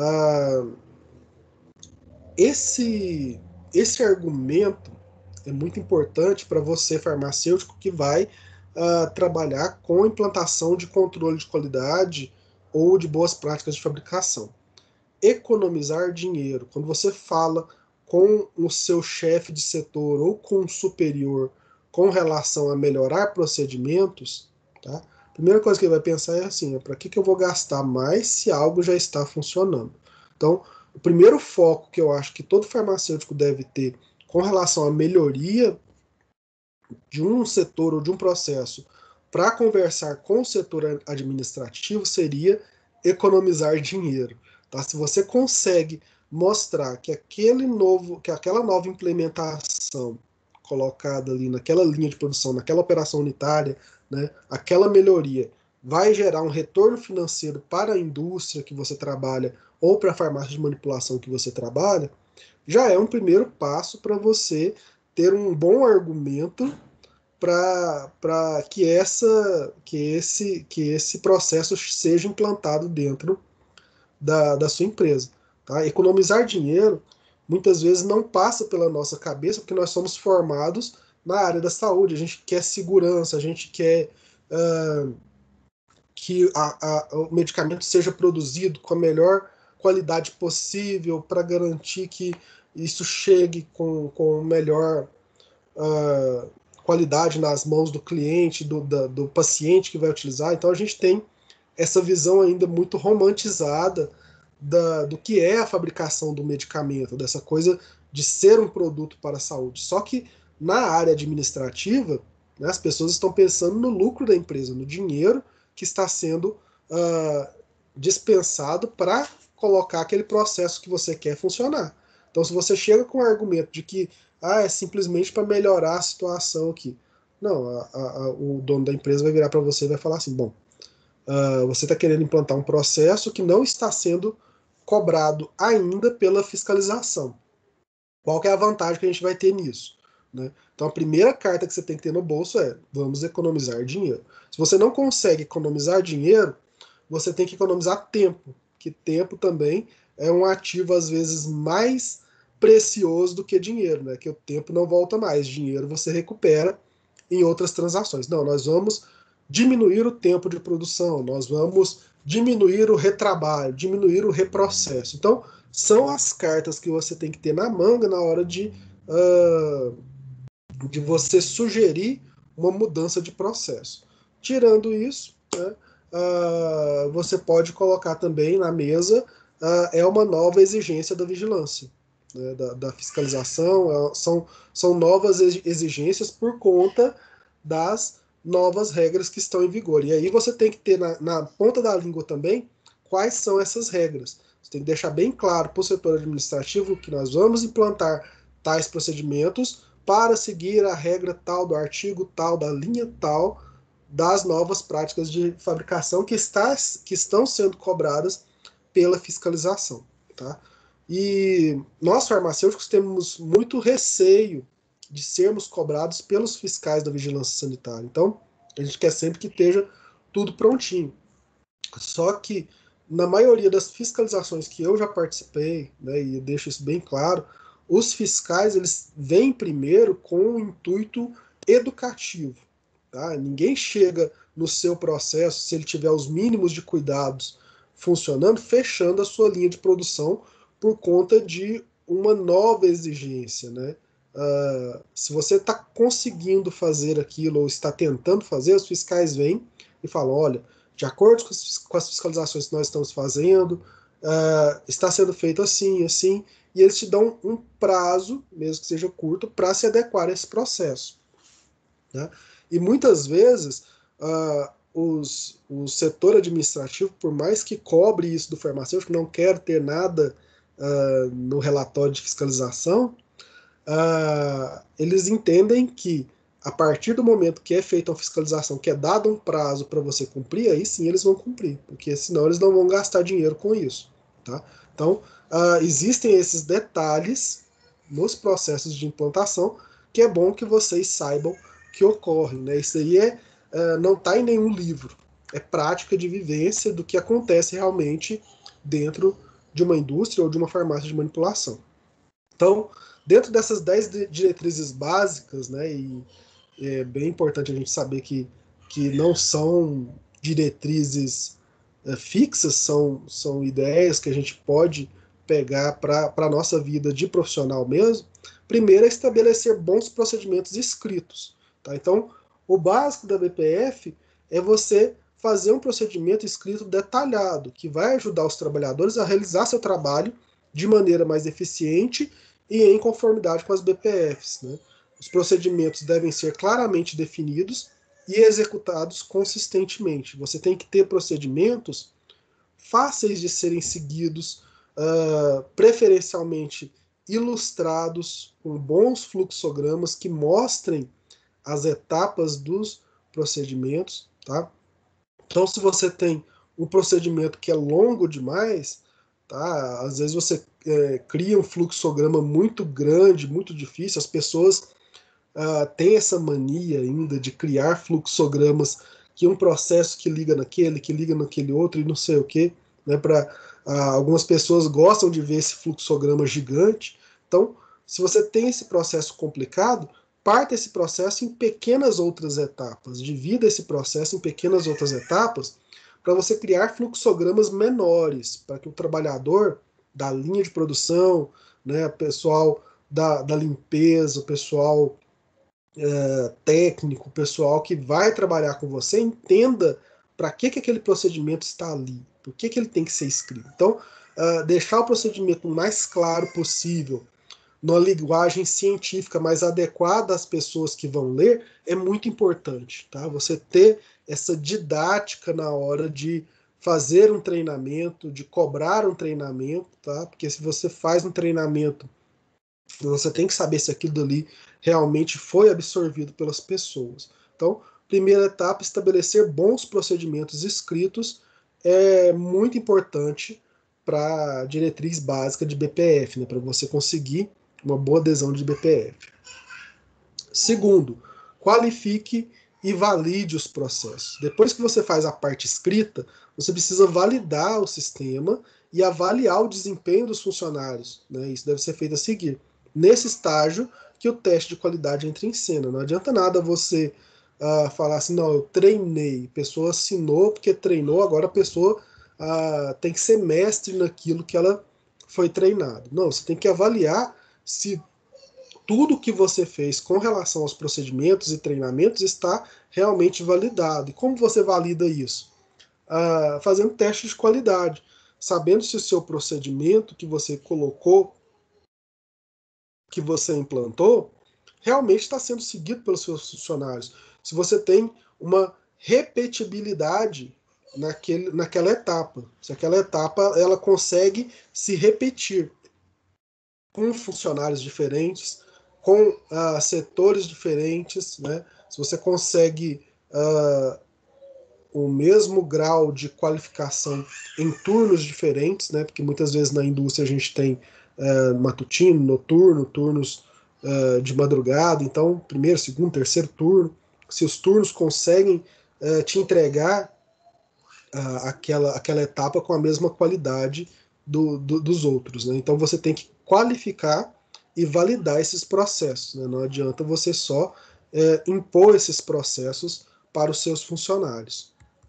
Esse argumento é muito importante para você, farmacêutico, que vai trabalhar com implantação de controle de qualidade ou de boas práticas de fabricação. Economizar dinheiro. Quando você fala com o seu chefe de setor ou com o superior com relação a melhorar procedimentos, tá? A primeira coisa que ele vai pensar é assim, para que eu vou gastar mais se algo já está funcionando? Então, o primeiro foco que eu acho que todo farmacêutico deve ter com relação à melhoria de um setor ou de um processo para conversar com o setor administrativo seria economizar dinheiro. Tá? Se você consegue mostrar que aquela nova implementação colocada ali naquela linha de produção, naquela operação unitária, né, aquela melhoria vai gerar um retorno financeiro para a indústria que você trabalha ou para a farmácia de manipulação que você trabalha, já é um primeiro passo para você ter um bom argumento para que esse processo seja implantado dentro da sua empresa. Tá? Economizar dinheiro muitas vezes não passa pela nossa cabeça porque nós somos formados na área da saúde, a gente quer segurança, a gente quer que o medicamento seja produzido com a melhor qualidade possível para garantir que isso chegue com melhor qualidade nas mãos do cliente, do paciente que vai utilizar. Então a gente tem essa visão ainda muito romantizada do que é a fabricação do medicamento, dessa coisa de ser um produto para a saúde. Só que na área administrativa, né, as pessoas estão pensando no lucro da empresa, no dinheiro que está sendo dispensado para colocar aquele processo que você quer funcionar. Então, se você chega com o argumento de que é simplesmente para melhorar a situação aqui, não, o dono da empresa vai virar para você e vai falar assim, bom, você está querendo implantar um processo que não está sendo cobrado ainda pela fiscalização. Qual que é a vantagem que a gente vai ter nisso? Né? Então a primeira carta que você tem que ter no bolso é: vamos economizar dinheiro. Se você não consegue economizar dinheiro, você tem que economizar tempo, que tempo também é um ativo às vezes mais precioso do que dinheiro, né? Que o tempo não volta mais, dinheiro você recupera em outras transações. Não, nós vamos diminuir o tempo de produção, nós vamos diminuir o retrabalho, diminuir o reprocesso. Então, são as cartas que você tem que ter na manga na hora de você sugerir uma mudança de processo. Tirando isso, né, você pode colocar também na mesa uma nova exigência da vigilância, né, da fiscalização, são novas exigências por conta das novas regras que estão em vigor. E aí você tem que ter na ponta da língua também quais são essas regras. Você tem que deixar bem claro para o setor administrativo que nós vamos implantar tais procedimentos para seguir a regra tal do artigo tal, da linha tal, das novas práticas de fabricação que estão sendo cobradas pela fiscalização. Tá? E nós, farmacêuticos, temos muito receio de sermos cobrados pelos fiscais da vigilância sanitária. Então, a gente quer sempre que esteja tudo prontinho. Só que, na maioria das fiscalizações que eu já participei, né, e eu deixo isso bem claro, os fiscais eles vêm primeiro com um intuito educativo. Tá? Ninguém chega no seu processo, se ele tiver os mínimos de cuidados funcionando, fechando a sua linha de produção por conta de uma nova exigência. Né? Se você está conseguindo fazer aquilo ou está tentando fazer, os fiscais vêm e falam, olha, de acordo com as fiscalizações que nós estamos fazendo, está sendo feito assim, assim, e eles te dão um prazo, mesmo que seja curto, para se adequar a esse processo. Né? E muitas vezes o setor administrativo, por mais que cobre isso do farmacêutico, não quer ter nada no relatório de fiscalização, eles entendem que a partir do momento que é feita uma fiscalização, que é dado um prazo para você cumprir, aí sim eles vão cumprir, porque senão eles não vão gastar dinheiro com isso. Tá? Então, existem esses detalhes nos processos de implantação que é bom que vocês saibam que ocorrem. Né? Isso aí não está em nenhum livro, é prática de vivência do que acontece realmente dentro de uma indústria ou de uma farmácia de manipulação. Então, dentro dessas 10 diretrizes básicas, né, e é bem importante a gente saber que não são diretrizes fixas, são ideias que a gente pode pegar para a nossa vida de profissional mesmo. Primeiro é estabelecer bons procedimentos escritos. Tá? Então, o básico da BPF é você fazer um procedimento escrito detalhado, que vai ajudar os trabalhadores a realizar seu trabalho de maneira mais eficiente e em conformidade com as BPFs. Né? Os procedimentos devem ser claramente definidos e executados consistentemente. Você tem que ter procedimentos fáceis de serem seguidos, preferencialmente ilustrados, com bons fluxogramas que mostrem as etapas dos procedimentos. Tá? Então, se você tem um procedimento que é longo demais, tá? Às vezes você cria um fluxograma muito grande, muito difícil, as pessoas têm essa mania ainda de criar fluxogramas que um processo que liga naquele outro e não sei o que, né? Algumas pessoas gostam de ver esse fluxograma gigante. Então, se você tem esse processo complicado, parta esse processo em pequenas outras etapas, divida esse processo em pequenas outras etapas para você criar fluxogramas menores, para que o trabalhador da linha de produção, né, o pessoal da limpeza, o pessoal técnico, o pessoal que vai trabalhar com você, entenda para que aquele procedimento está ali, por que ele tem que ser escrito. Então, deixar o procedimento o mais claro possível, numa linguagem científica mais adequada às pessoas que vão ler, é muito importante. Tá? Você ter essa didática na hora de fazer um treinamento, de cobrar um treinamento, tá? Porque se você faz um treinamento, você tem que saber se aquilo dali realmente foi absorvido pelas pessoas. Então, primeira etapa, estabelecer bons procedimentos escritos é muito importante para a diretriz básica de BPF, né? Para você conseguir uma boa adesão de BPF. Segundo, qualifique e valide os processos. Depois que você faz a parte escrita, você precisa validar o sistema e avaliar o desempenho dos funcionários. Né? Isso deve ser feito a seguir. Nesse estágio que o teste de qualidade entra em cena. Não adianta nada você falar assim, não, eu treinei, a pessoa assinou porque treinou, agora a pessoa tem que ser mestre naquilo que ela foi treinada. Não, você tem que avaliar se tudo que você fez com relação aos procedimentos e treinamentos está realmente validado. E como você valida isso? Fazendo testes de qualidade, sabendo se o seu procedimento que você colocou, que você implantou, realmente está sendo seguido pelos seus funcionários. Se você tem uma repetibilidade naquela etapa. Se aquela etapa ela consegue se repetir com funcionários diferentes, com setores diferentes, né? Se você consegue o mesmo grau de qualificação em turnos diferentes, né? Porque muitas vezes na indústria a gente tem matutino, noturno, turnos de madrugada, então primeiro, segundo, terceiro turno. Se os turnos conseguem te entregar aquela etapa com a mesma qualidade dos outros, né? Então você tem que qualificar e validar esses processos, né? Não adianta você só impor esses processos para os seus funcionários.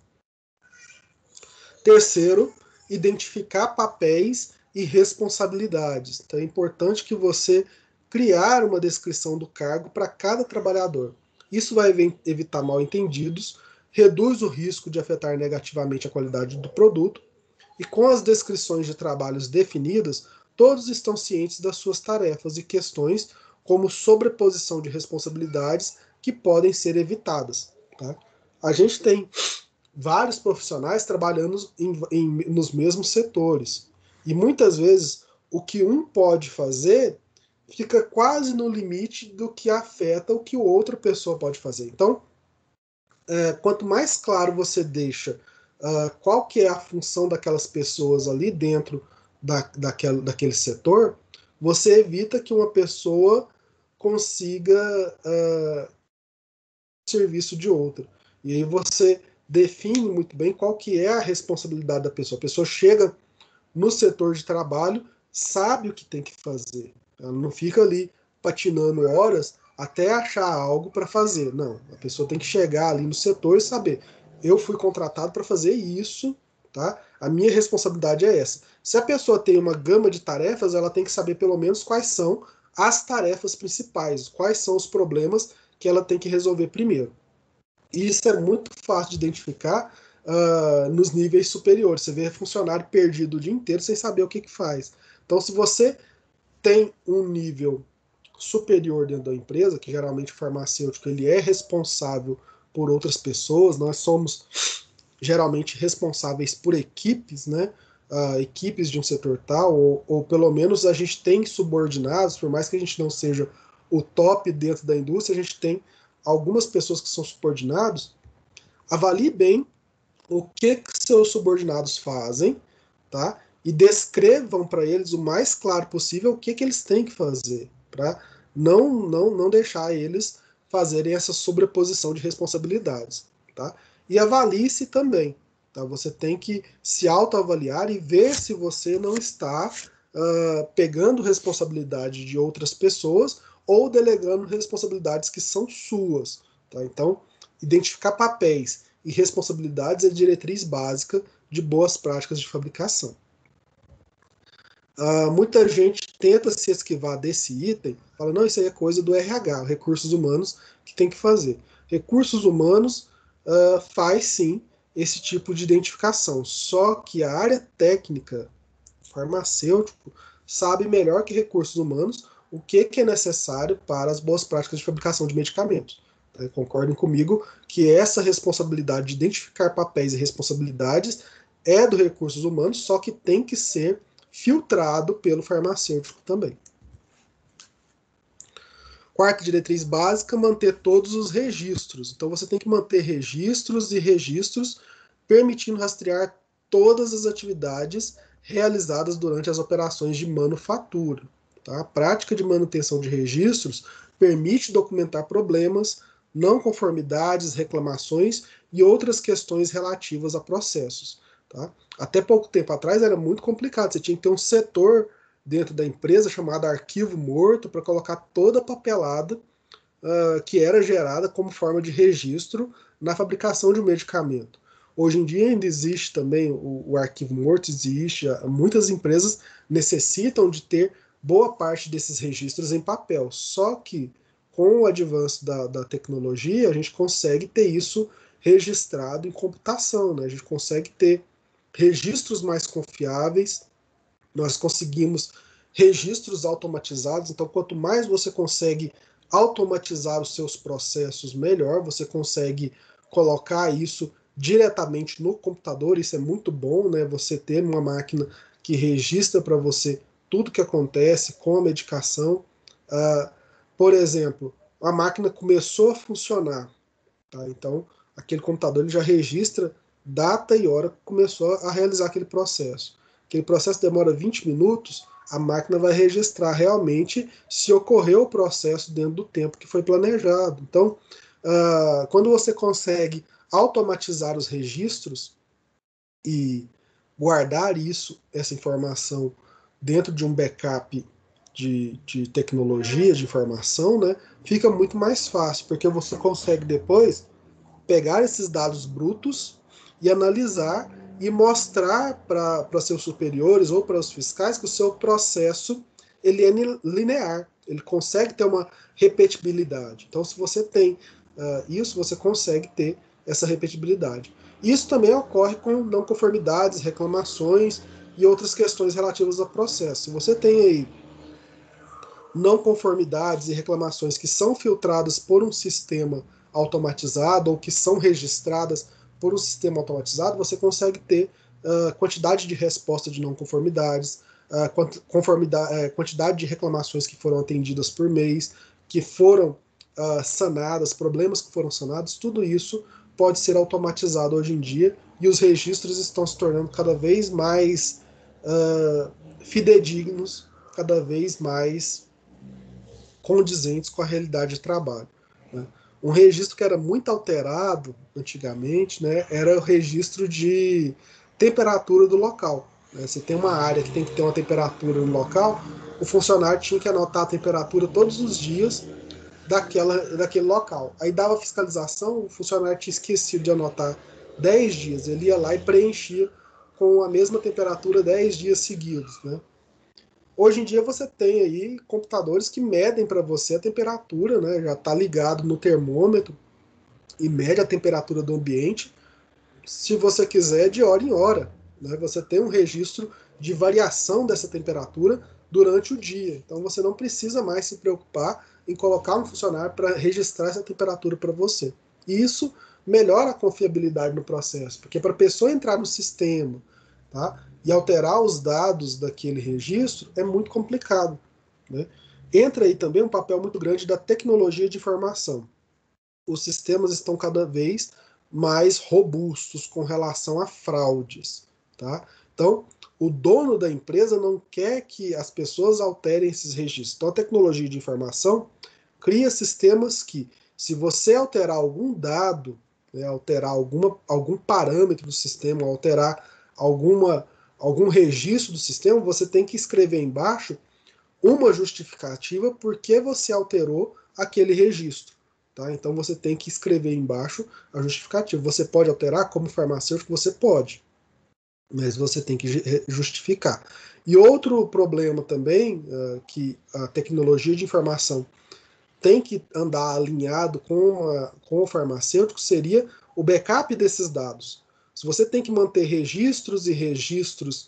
Terceiro, identificar papéis e responsabilidades. Então é importante que você criar uma descrição do cargo para cada trabalhador. Isso vai evitar mal-entendidos, reduz o risco de afetar negativamente a qualidade do produto, e com as descrições de trabalhos definidas, todos estão cientes das suas tarefas e questões, como sobreposição de responsabilidades, que podem ser evitadas. Tá? A gente tem vários profissionais trabalhando nos mesmos setores. E muitas vezes o que um pode fazer fica quase no limite do que afeta o que outra pessoa pode fazer. Então, quanto mais claro você deixa qual que é a função daquelas pessoas ali dentro daquele setor, você evita que uma pessoa consiga serviço de outra. E aí você define muito bem qual que é a responsabilidade da pessoa. A pessoa chega no setor de trabalho, sabe o que tem que fazer. Ela não fica ali patinando horas até achar algo para fazer. Não, a pessoa tem que chegar ali no setor e saber, eu fui contratado para fazer isso, tá? A minha responsabilidade é essa. Se a pessoa tem uma gama de tarefas, ela tem que saber pelo menos quais são as tarefas principais, quais são os problemas que ela tem que resolver primeiro. E isso é muito fácil de identificar nos níveis superiores. Você vê funcionário perdido o dia inteiro sem saber o que faz. Então, se você tem um nível superior dentro da empresa, que geralmente o farmacêutico ele é responsável por outras pessoas, nós somos geralmente responsáveis por equipes, né? Equipes de um setor tal, ou pelo menos a gente tem subordinados, por mais que a gente não seja o top dentro da indústria, a gente tem algumas pessoas que são subordinados. Avalie bem o que seus subordinados fazem, tá? E descrevam para eles o mais claro possível o que eles têm que fazer, para não deixar eles fazerem essa sobreposição de responsabilidades, tá? E avalie-se também, tá? Você tem que se autoavaliar e ver se você não está pegando responsabilidade de outras pessoas ou delegando responsabilidades que são suas, tá? Então, identificar papéis e responsabilidades é a diretriz básica de boas práticas de fabricação. Muita gente tenta se esquivar desse item, fala, não, isso aí é coisa do RH, recursos humanos, que tem que fazer. Recursos humanos faz sim esse tipo de identificação, só que a área técnica, farmacêutico, sabe melhor que recursos humanos o que é necessário para as boas práticas de fabricação de medicamentos. Concordem comigo que essa responsabilidade de identificar papéis e responsabilidades é do recursos humanos, só que tem que ser filtrado pelo farmacêutico também. Quarta diretriz básica, manter todos os registros. Então você tem que manter registros e registros, permitindo rastrear todas as atividades realizadas durante as operações de manufatura. Tá? A prática de manutenção de registros permite documentar problemas, não conformidades, reclamações e outras questões relativas a processos. Tá? Até pouco tempo atrás era muito complicado, você tinha que ter um setor dentro da empresa chamado arquivo morto para colocar toda a papelada que era gerada como forma de registro na fabricação de um medicamento. Hoje em dia ainda existe também o arquivo morto, existe, muitas empresas necessitam de ter boa parte desses registros em papel, só que com o avanço da tecnologia a gente consegue ter isso registrado em computação, né? A gente consegue ter registros mais confiáveis, nós conseguimos registros automatizados, então quanto mais você consegue automatizar os seus processos, melhor, você consegue colocar isso diretamente no computador. Isso é muito bom, né? Você ter uma máquina que registra para você tudo que acontece com a medicação. Por exemplo, a máquina começou a funcionar, tá? Então, aquele computador ele já registra data e hora que começou a realizar aquele processo. Aquele processo demora 20 minutos, a máquina vai registrar realmente se ocorreu o processo dentro do tempo que foi planejado. Então, quando você consegue automatizar os registros e guardar essa informação dentro de um backup de tecnologia, de informação, né, fica muito mais fácil, porque você consegue depois pegar esses dados brutos e analisar e mostrar para seus superiores ou para os fiscais que o seu processo ele é linear, ele consegue ter uma repetibilidade. Então, se você tem isso, você consegue ter essa repetibilidade. Isso também ocorre com não conformidades, reclamações e outras questões relativas ao processo. Se você tem aí não conformidades e reclamações que são filtradas por um sistema automatizado ou que são registradas por um sistema automatizado, você consegue ter quantidade de resposta de não conformidades, quantidade de reclamações que foram atendidas por mês, que foram sanadas, problemas que foram sanados, tudo isso pode ser automatizado hoje em dia e os registros estão se tornando cada vez mais fidedignos, cada vez mais condizentes com a realidade de trabalho. Né? Um registro que era muito alterado antigamente, né, era o registro de temperatura do local. Né? Se tem uma área que tem que ter uma temperatura no local, o funcionário tinha que anotar a temperatura todos os dias daquele local. Aí dava fiscalização, o funcionário tinha esquecido de anotar 10 dias, ele ia lá e preenchia com a mesma temperatura 10 dias seguidos. Né? Hoje em dia você tem aí computadores que medem para você a temperatura, né? Já está ligado no termômetro e mede a temperatura do ambiente, se você quiser, de hora em hora. Né? Você tem um registro de variação dessa temperatura durante o dia. Então você não precisa mais se preocupar em colocar um funcionário para registrar essa temperatura para você. E isso melhora a confiabilidade no processo, porque para a pessoa entrar no sistema, tá, e alterar os dados daquele registro é muito complicado. Né? Entra aí também um papel muito grande da tecnologia de informação. Os sistemas estão cada vez mais robustos com relação a fraudes. Tá? Então, o dono da empresa não quer que as pessoas alterem esses registros. Então, a tecnologia de informação cria sistemas que, se você alterar algum dado, né, alterar algum parâmetro do sistema, alterar algum registro do sistema, você tem que escrever embaixo uma justificativa por que você alterou aquele registro. Tá? Então você tem que escrever embaixo a justificativa. Você pode alterar como farmacêutico, você pode, mas você tem que justificar. E outro problema também, que a tecnologia de informação tem que andar alinhado com o farmacêutico, seria o backup desses dados. Se você tem que manter registros e registros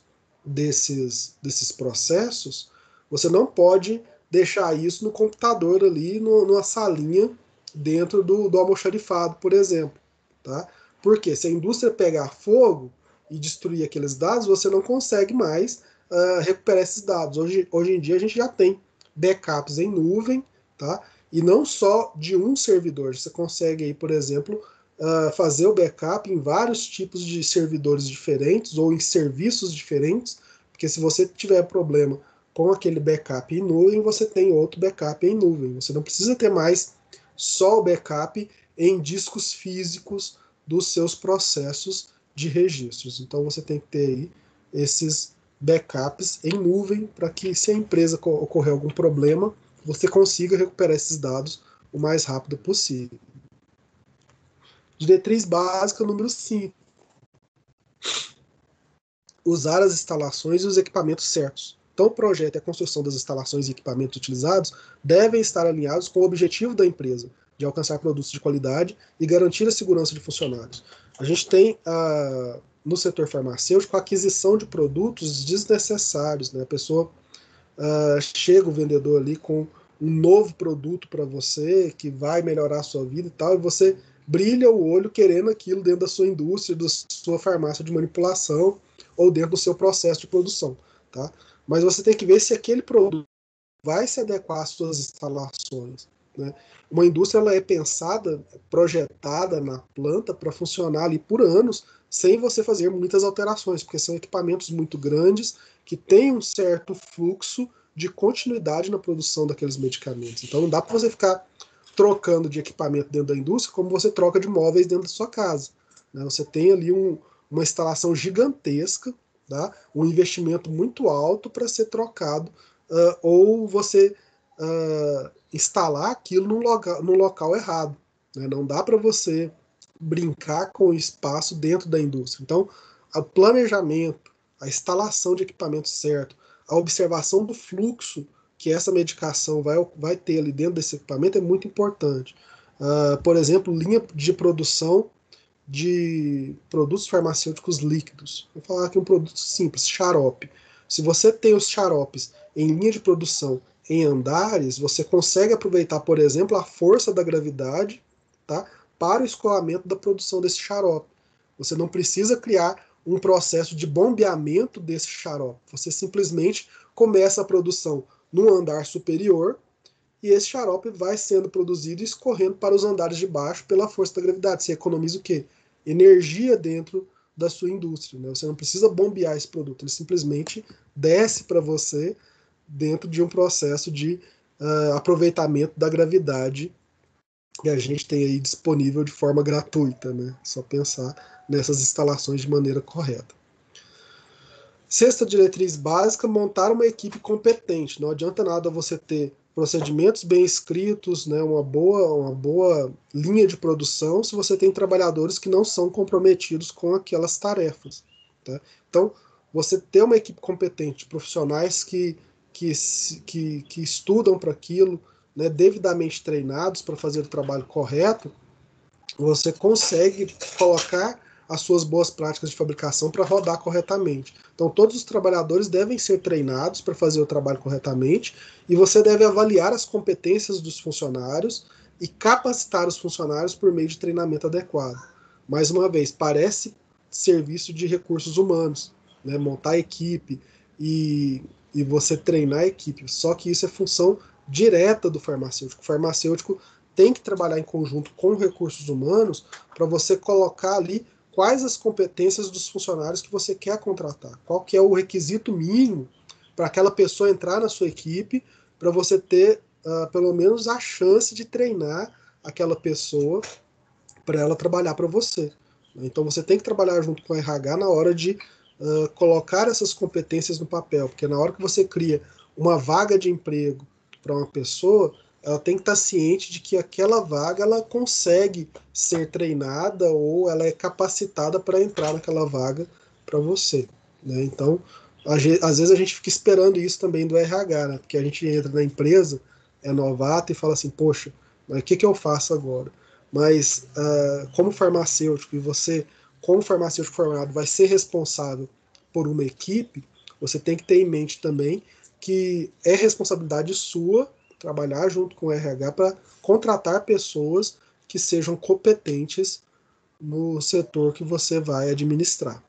desses processos, você não pode deixar isso no computador ali, numa salinha dentro do almoxarifado, por exemplo. Tá? Porque se a indústria pegar fogo e destruir aqueles dados, você não consegue mais recuperar esses dados. Hoje em dia a gente já tem backups em nuvem, tá? E não só de um servidor. Você consegue aí, por exemplo, fazer o backup em vários tipos de servidores diferentes ou em serviços diferentes, porque se você tiver problema com aquele backup em nuvem, você tem outro backup em nuvem. Você não precisa ter mais só o backup em discos físicos dos seus processos de registros. Então você tem que ter aí esses backups em nuvem para que, se a empresa ocorrer algum problema, você consiga recuperar esses dados o mais rápido possível. Diretriz básica número 5. Usar as instalações e os equipamentos certos. Então, o projeto e a construção das instalações e equipamentos utilizados devem estar alinhados com o objetivo da empresa, de alcançar produtos de qualidade e garantir a segurança de funcionários. A gente tem, no setor farmacêutico, a aquisição de produtos desnecessários. Né? A pessoa chega, o vendedor ali, com um novo produto para você, que vai melhorar a sua vida e tal, e você brilha o olho querendo aquilo dentro da sua indústria, da sua farmácia de manipulação ou dentro do seu processo de produção, tá? Mas você tem que ver se aquele produto vai se adequar às suas instalações, né? Uma indústria ela é pensada, projetada na planta para funcionar ali por anos, sem você fazer muitas alterações, porque são equipamentos muito grandes que têm um certo fluxo de continuidade na produção daqueles medicamentos. Então não dá para você ficar trocando de equipamento dentro da indústria como você troca de móveis dentro da sua casa, né? Você tem ali uma instalação gigantesca, tá? Um investimento muito alto para ser trocado, ou você instalar aquilo no local errado, né? Não dá para você brincar com o espaço dentro da indústria. Então, o planejamento, a instalação de equipamento certo, a observação do fluxo que essa medicação vai ter ali dentro desse equipamento é muito importante. Por exemplo, linha de produção de produtos farmacêuticos líquidos. Vou falar aqui um produto simples, xarope. Se você tem os xaropes em linha de produção em andares, você consegue aproveitar, por exemplo, a força da gravidade, tá, para o escoamento da produção desse xarope. Você não precisa criar um processo de bombeamento desse xarope. Você simplesmente começa a produção no andar superior e esse xarope vai sendo produzido e escorrendo para os andares de baixo pela força da gravidade. Você economiza o quê? Energia dentro da sua indústria, né? Você não precisa bombear esse produto, ele simplesmente desce para você dentro de um processo de aproveitamento da gravidade que a gente tem aí disponível de forma gratuita, né? Só pensar nessas instalações de maneira correta. Sexta diretriz básica, montar uma equipe competente. Não adianta nada você ter procedimentos bem escritos, né, uma boa linha de produção, se você tem trabalhadores que não são comprometidos com aquelas tarefas. Tá? Então, você ter uma equipe competente, profissionais que estudam para aquilo, né, devidamente treinados para fazer o trabalho correto, você consegue colocar as suas boas práticas de fabricação para rodar corretamente. Então, todos os trabalhadores devem ser treinados para fazer o trabalho corretamente e você deve avaliar as competências dos funcionários e capacitar os funcionários por meio de treinamento adequado. Mais uma vez, parece serviço de recursos humanos, né? Montar a equipe e você treinar a equipe. Só que isso é função direta do farmacêutico. O farmacêutico tem que trabalhar em conjunto com recursos humanos para você colocar ali quais as competências dos funcionários que você quer contratar, qual que é o requisito mínimo para aquela pessoa entrar na sua equipe, para você ter pelo menos a chance de treinar aquela pessoa para ela trabalhar para você. Então você tem que trabalhar junto com a RH na hora de colocar essas competências no papel, porque na hora que você cria uma vaga de emprego para uma pessoa, ela tem que estar ciente de que aquela vaga ela consegue ser treinada ou ela é capacitada para entrar naquela vaga para você, né? Então, às vezes a gente fica esperando isso também do RH, né? Porque a gente entra na empresa, é novato e fala assim, poxa, mas o que eu faço agora? Mas como farmacêutico, e você, como farmacêutico formado, vai ser responsável por uma equipe, você tem que ter em mente também que é responsabilidade sua trabalhar junto com o RH para contratar pessoas que sejam competentes no setor que você vai administrar.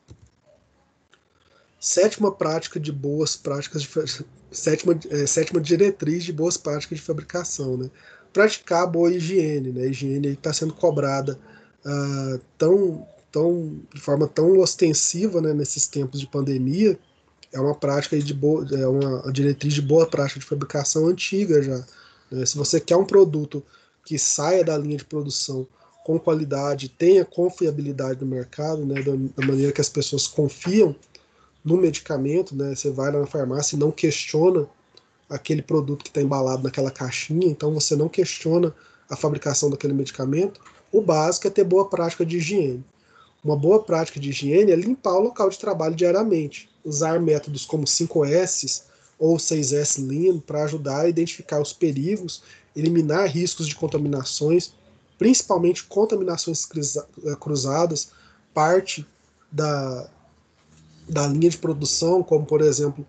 Sétima prática de boas práticas de sétima diretriz de boas práticas de fabricação, né? Praticar a boa higiene, né? A higiene está sendo cobrada de forma tão ostensiva, né, nesses tempos de pandemia. É uma prática é uma diretriz de boa prática de fabricação antiga já, né? Se você quer um produto que saia da linha de produção com qualidade, tenha confiabilidade no mercado, né, da maneira que as pessoas confiam no medicamento, né? Você vai lá na farmácia e não questiona aquele produto que está embalado naquela caixinha, então você não questiona a fabricação daquele medicamento. O básico é ter boa prática de higiene. Uma boa prática de higiene é limpar o local de trabalho diariamente, usar métodos como 5S ou 6S Lean para ajudar a identificar os perigos, eliminar riscos de contaminações, principalmente contaminações cruzadas, parte da, da linha de produção, como por exemplo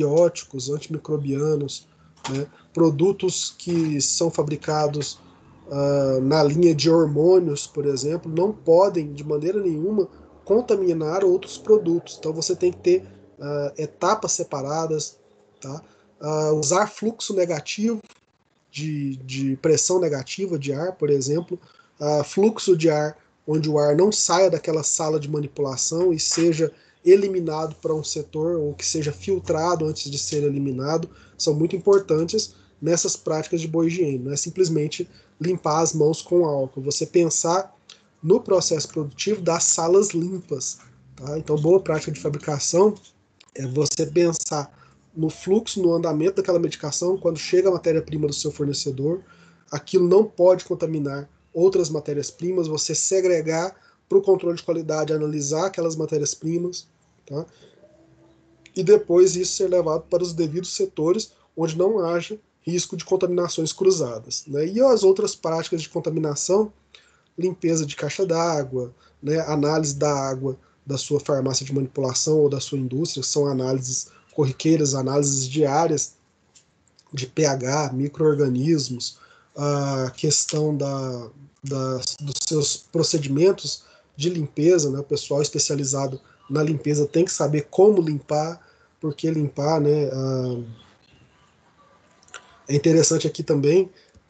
antibióticos, antimicrobianos, né? Produtos que são fabricados na linha de hormônios, por exemplo, não podem de maneira nenhuma contaminar outros produtos. Então você tem que ter etapas separadas, tá? Usar fluxo negativo de pressão negativa de ar, por exemplo, fluxo de ar onde o ar não saia daquela sala de manipulação e seja eliminado para um setor, ou que seja filtrado antes de ser eliminado, são muito importantes nessas práticas de boa higiene. Não é simplesmente limpar as mãos com álcool, você pensar no processo produtivo das salas limpas. Tá? Então, boa prática de fabricação é você pensar no fluxo, no andamento daquela medicação, quando chega a matéria-prima do seu fornecedor, aquilo não pode contaminar outras matérias-primas, você segregar para o controle de qualidade, analisar aquelas matérias-primas, tá? E depois isso ser levado para os devidos setores, onde não haja risco de contaminações cruzadas. Né? E as outras práticas de contaminação, limpeza de caixa d'água, né? Análise da água da sua farmácia de manipulação ou da sua indústria, são análises corriqueiras, análises diárias de pH, micro-organismos, a questão dos seus procedimentos de limpeza, né? O pessoal especializado na limpeza tem que saber como limpar, porque limpar, né? É interessante aqui também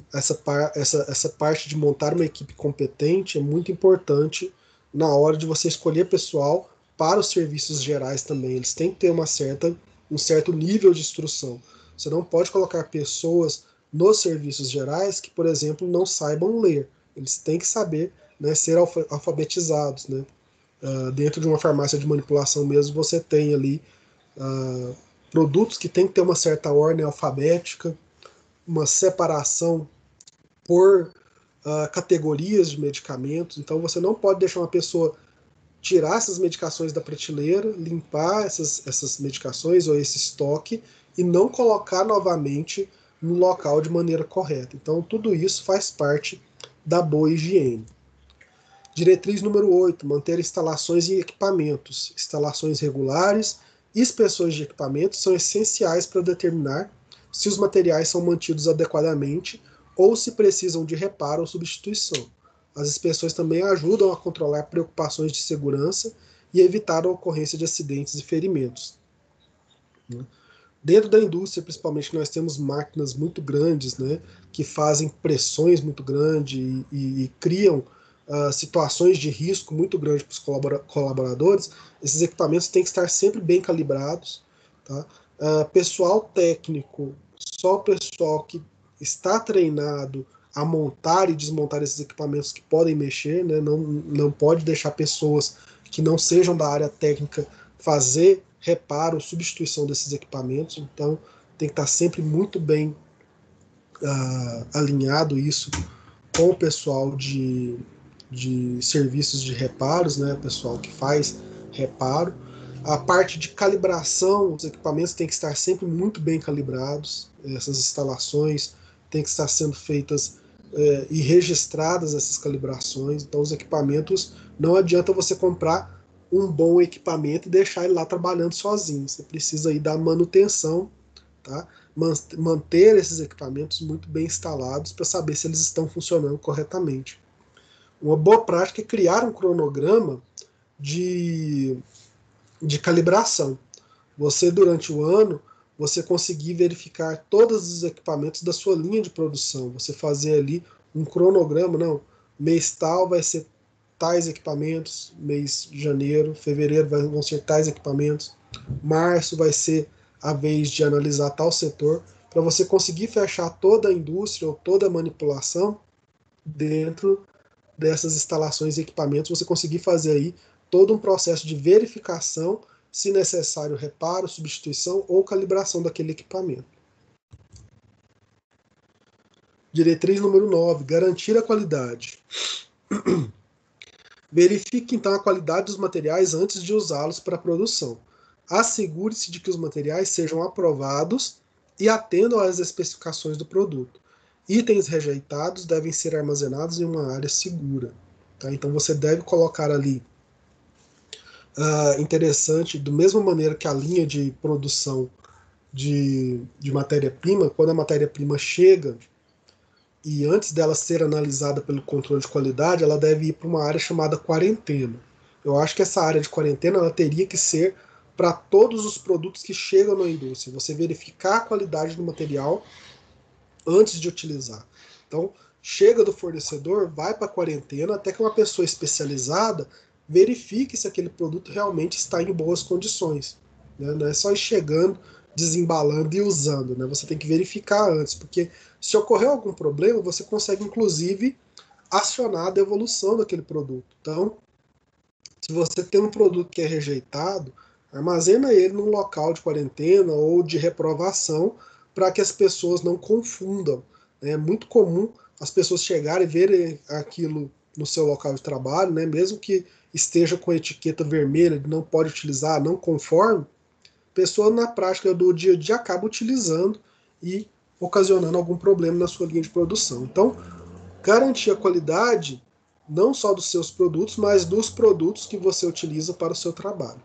essa parte de montar uma equipe competente é muito importante na hora de você escolher pessoal para os serviços gerais também. Eles têm que ter um certo nível de instrução. Você não pode colocar pessoas nos serviços gerais que, por exemplo, não saibam ler. Eles têm que saber, né, ser alfabetizados. Né? Dentro de uma farmácia de manipulação mesmo, você tem ali produtos que tem que ter uma certa ordem alfabética, uma separação por categorias de medicamentos. Então você não pode deixar uma pessoa tirar essas medicações da prateleira, limpar essas medicações ou esse estoque e não colocar novamente no local de maneira correta. Então tudo isso faz parte da boa higiene. Diretriz número 8, manter instalações e equipamentos. Instalações regulares e inspeções de equipamentos são essenciais para determinar se os materiais são mantidos adequadamente ou se precisam de reparo ou substituição. As inspeções também ajudam a controlar preocupações de segurança e evitar a ocorrência de acidentes e ferimentos. Dentro da indústria, principalmente, nós temos máquinas muito grandes, né, que fazem pressões muito grandes e criam situações de risco muito grandes para os colaboradores. Esses equipamentos têm que estar sempre bem calibrados. Tá? Pessoal técnico, só o pessoal que está treinado a montar e desmontar esses equipamentos que podem mexer, né? Não pode deixar pessoas que não sejam da área técnica fazer reparo, substituição desses equipamentos. Então tem que estar sempre muito bem alinhado isso com o pessoal de serviços de reparos, né? O pessoal que faz reparo. A parte de calibração, os equipamentos têm que estar sempre muito bem calibrados, essas instalações têm que estar sendo feitas e registradas essas calibrações. Então os equipamentos, não adianta você comprar um bom equipamento e deixar ele lá trabalhando sozinho. Você precisa aí dar manutenção, tá? Manter esses equipamentos muito bem instalados para saber se eles estão funcionando corretamente. Uma boa prática é criar um cronograma de calibração. Você, durante o ano, você conseguir verificar todos os equipamentos da sua linha de produção. Você fazer ali um cronograma, não, mês tal vai ser tais equipamentos, mês de janeiro, fevereiro vão ser tais equipamentos, março vai ser a vez de analisar tal setor, para você conseguir fechar toda a indústria ou toda a manipulação dentro dessas instalações e equipamentos, você conseguir fazer aí todo um processo de verificação, se necessário reparo, substituição ou calibração daquele equipamento. Diretriz número 9, garantir a qualidade. Verifique então a qualidade dos materiais antes de usá-los para a produção. Assegure-se de que os materiais sejam aprovados e atendam às especificações do produto. Itens rejeitados devem ser armazenados em uma área segura. Tá? Então você deve colocar ali, interessante, da mesma maneira que a linha de produção de matéria-prima, quando a matéria-prima chega e antes dela ser analisada pelo controle de qualidade, ela deve ir para uma área chamada quarentena. Eu acho que essa área de quarentena ela teria que ser para todos os produtos que chegam na indústria. Você verificar a qualidade do material antes de utilizar. Então, chega do fornecedor, vai para a quarentena, até que uma pessoa especializada verifique se aquele produto realmente está em boas condições. Né? Não é só ir chegando, desembalando e usando. Né? Você tem que verificar antes, porque se ocorrer algum problema, você consegue, inclusive, acionar a devolução daquele produto. Então, se você tem um produto que é rejeitado, armazena ele num local de quarentena ou de reprovação para que as pessoas não confundam. É muito comum as pessoas chegarem e verem aquilo no seu local de trabalho, né, mesmo que esteja com a etiqueta vermelha de não pode utilizar, não conforme, a pessoa na prática do dia a dia acaba utilizando e ocasionando algum problema na sua linha de produção. Então, garantir a qualidade não só dos seus produtos, mas dos produtos que você utiliza para o seu trabalho.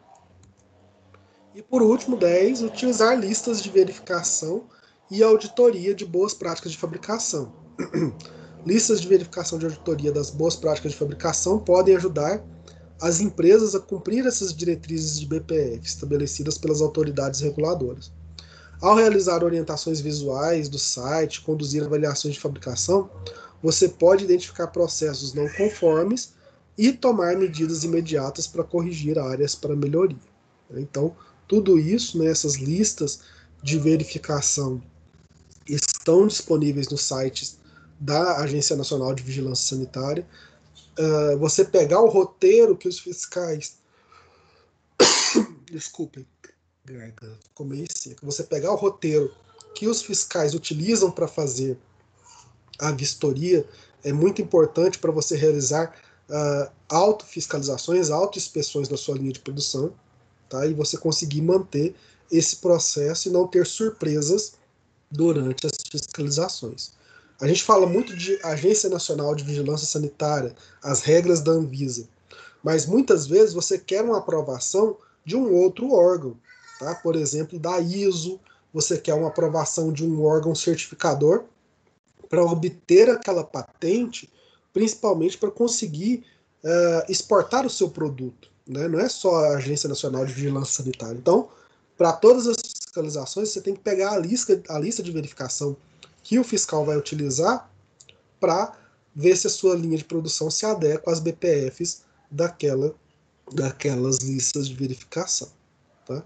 E por último, 10, utilizar listas de verificação e auditoria de boas práticas de fabricação. Listas de verificação de auditoria das boas práticas de fabricação podem ajudar as empresas a cumprir essas diretrizes de BPF estabelecidas pelas autoridades reguladoras. Ao realizar orientações visuais do site, conduzir avaliações de fabricação, você pode identificar processos não conformes e tomar medidas imediatas para corrigir áreas para melhoria. Então, tudo isso, né, essas listas de verificação estão disponíveis nos sites da Agência Nacional de Vigilância Sanitária. Você pegar o roteiro que os fiscais... Desculpem, ficou meio seco. Você pegar o roteiro que os fiscais utilizam para fazer a vistoria é muito importante para você realizar autofiscalizações, autoinspeções na sua linha de produção, tá? E você conseguir manter esse processo e não ter surpresas durante as fiscalizações. A gente fala muito de Agência Nacional de Vigilância Sanitária, as regras da Anvisa, mas muitas vezes você quer uma aprovação de um outro órgão, tá? Por exemplo, da ISO, você quer uma aprovação de um órgão certificador para obter aquela patente, principalmente para conseguir exportar o seu produto. Né? Não é só a Agência Nacional de Vigilância Sanitária. Então, para todas as fiscalizações, você tem que pegar a lista de verificação que o fiscal vai utilizar para ver se a sua linha de produção se adequa às BPFs daquelas listas de verificação. Tá?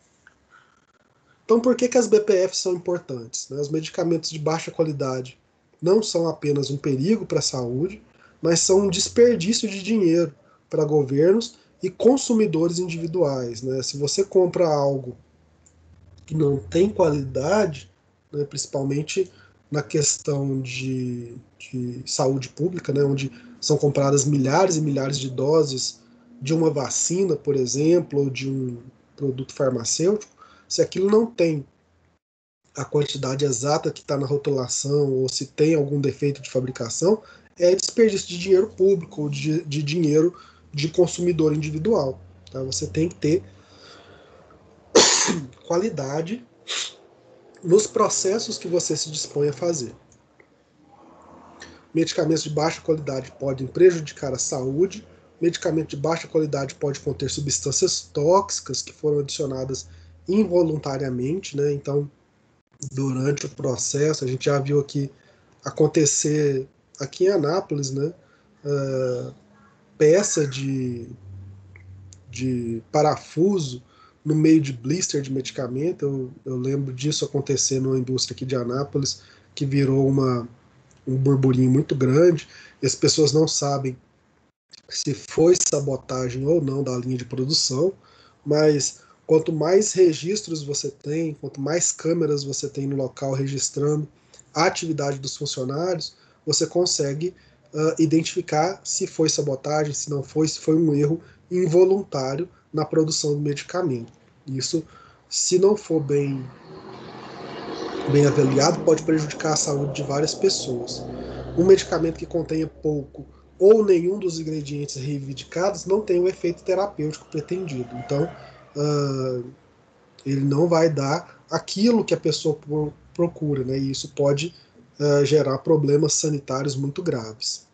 Então, por que as BPFs são importantes? Os medicamentos de baixa qualidade não são apenas um perigo para a saúde, mas são um desperdício de dinheiro para governos e consumidores individuais. Se você compra algo que não tem qualidade, principalmente na questão de saúde pública, onde são compradas milhares e milhares de doses de uma vacina, por exemplo, ou de um produto farmacêutico, se aquilo não tem a quantidade exata que está na rotulação ou se tem algum defeito de fabricação, é desperdício de dinheiro público ou de dinheiro de consumidor individual. Tá? Você tem que ter qualidade nos processos que você se dispõe a fazer. Medicamentos de baixa qualidade podem prejudicar a saúde. Medicamento de baixa qualidade pode conter substâncias tóxicas que foram adicionadas involuntariamente, né? Então, durante o processo, a gente já viu aqui acontecer aqui em Anápolis, né? Peça de parafuso no meio de blister de medicamento. Eu lembro disso acontecer numa indústria aqui de Anápolis, que virou um burburinho muito grande, e as pessoas não sabem se foi sabotagem ou não da linha de produção, mas quanto mais registros você tem, quanto mais câmeras você tem no local registrando a atividade dos funcionários, você consegue identificar se foi sabotagem, se não foi, se foi um erro involuntário na produção do medicamento. Isso, se não for bem avaliado, pode prejudicar a saúde de várias pessoas. Um medicamento que contenha pouco ou nenhum dos ingredientes reivindicados não tem o efeito terapêutico pretendido. Então, ele não vai dar aquilo que a pessoa procura, né? E isso pode gerar problemas sanitários muito graves.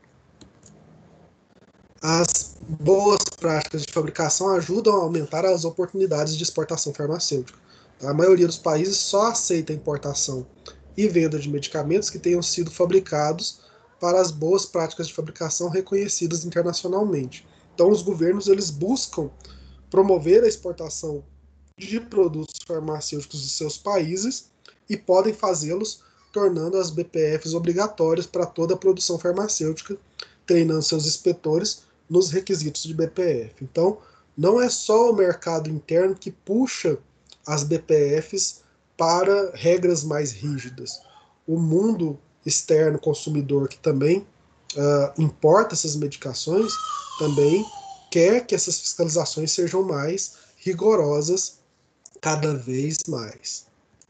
As boas práticas de fabricação ajudam a aumentar as oportunidades de exportação farmacêutica. A maioria dos países só aceita importação e venda de medicamentos que tenham sido fabricados para as boas práticas de fabricação reconhecidas internacionalmente. Então, os governos eles buscam promover a exportação de produtos farmacêuticos de seus países e podem fazê-los tornando as BPFs obrigatórias para toda a produção farmacêutica, treinando seus inspetores nos requisitos de BPF. Então, não é só o mercado interno que puxa as BPFs para regras mais rígidas. O mundo externo consumidor, que também importa essas medicações, também quer que essas fiscalizações sejam mais rigorosas cada vez mais.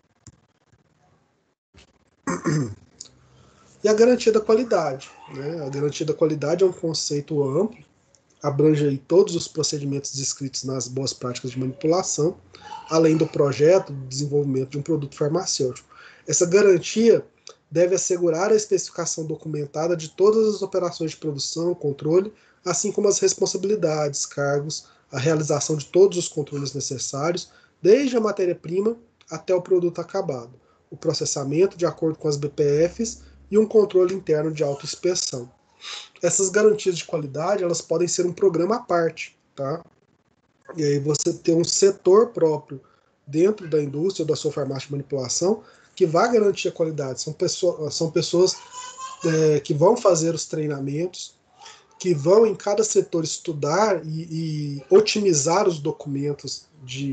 E a garantia da qualidade. Né? A garantia da qualidade é um conceito amplo, abrange aí todos os procedimentos descritos nas boas práticas de manipulação, além do projeto de desenvolvimento de um produto farmacêutico. Essa garantia deve assegurar a especificação documentada de todas as operações de produção, controle, assim como as responsabilidades, cargos, a realização de todos os controles necessários, desde a matéria-prima até o produto acabado, o processamento de acordo com as BPFs e um controle interno de autoinspeção. Essas garantias de qualidade elas podem ser um programa à parte, tá? E aí você tem um setor próprio dentro da indústria da sua farmácia de manipulação que vai garantir a qualidade. São pessoas que vão fazer os treinamentos, que vão em cada setor estudar e otimizar os documentos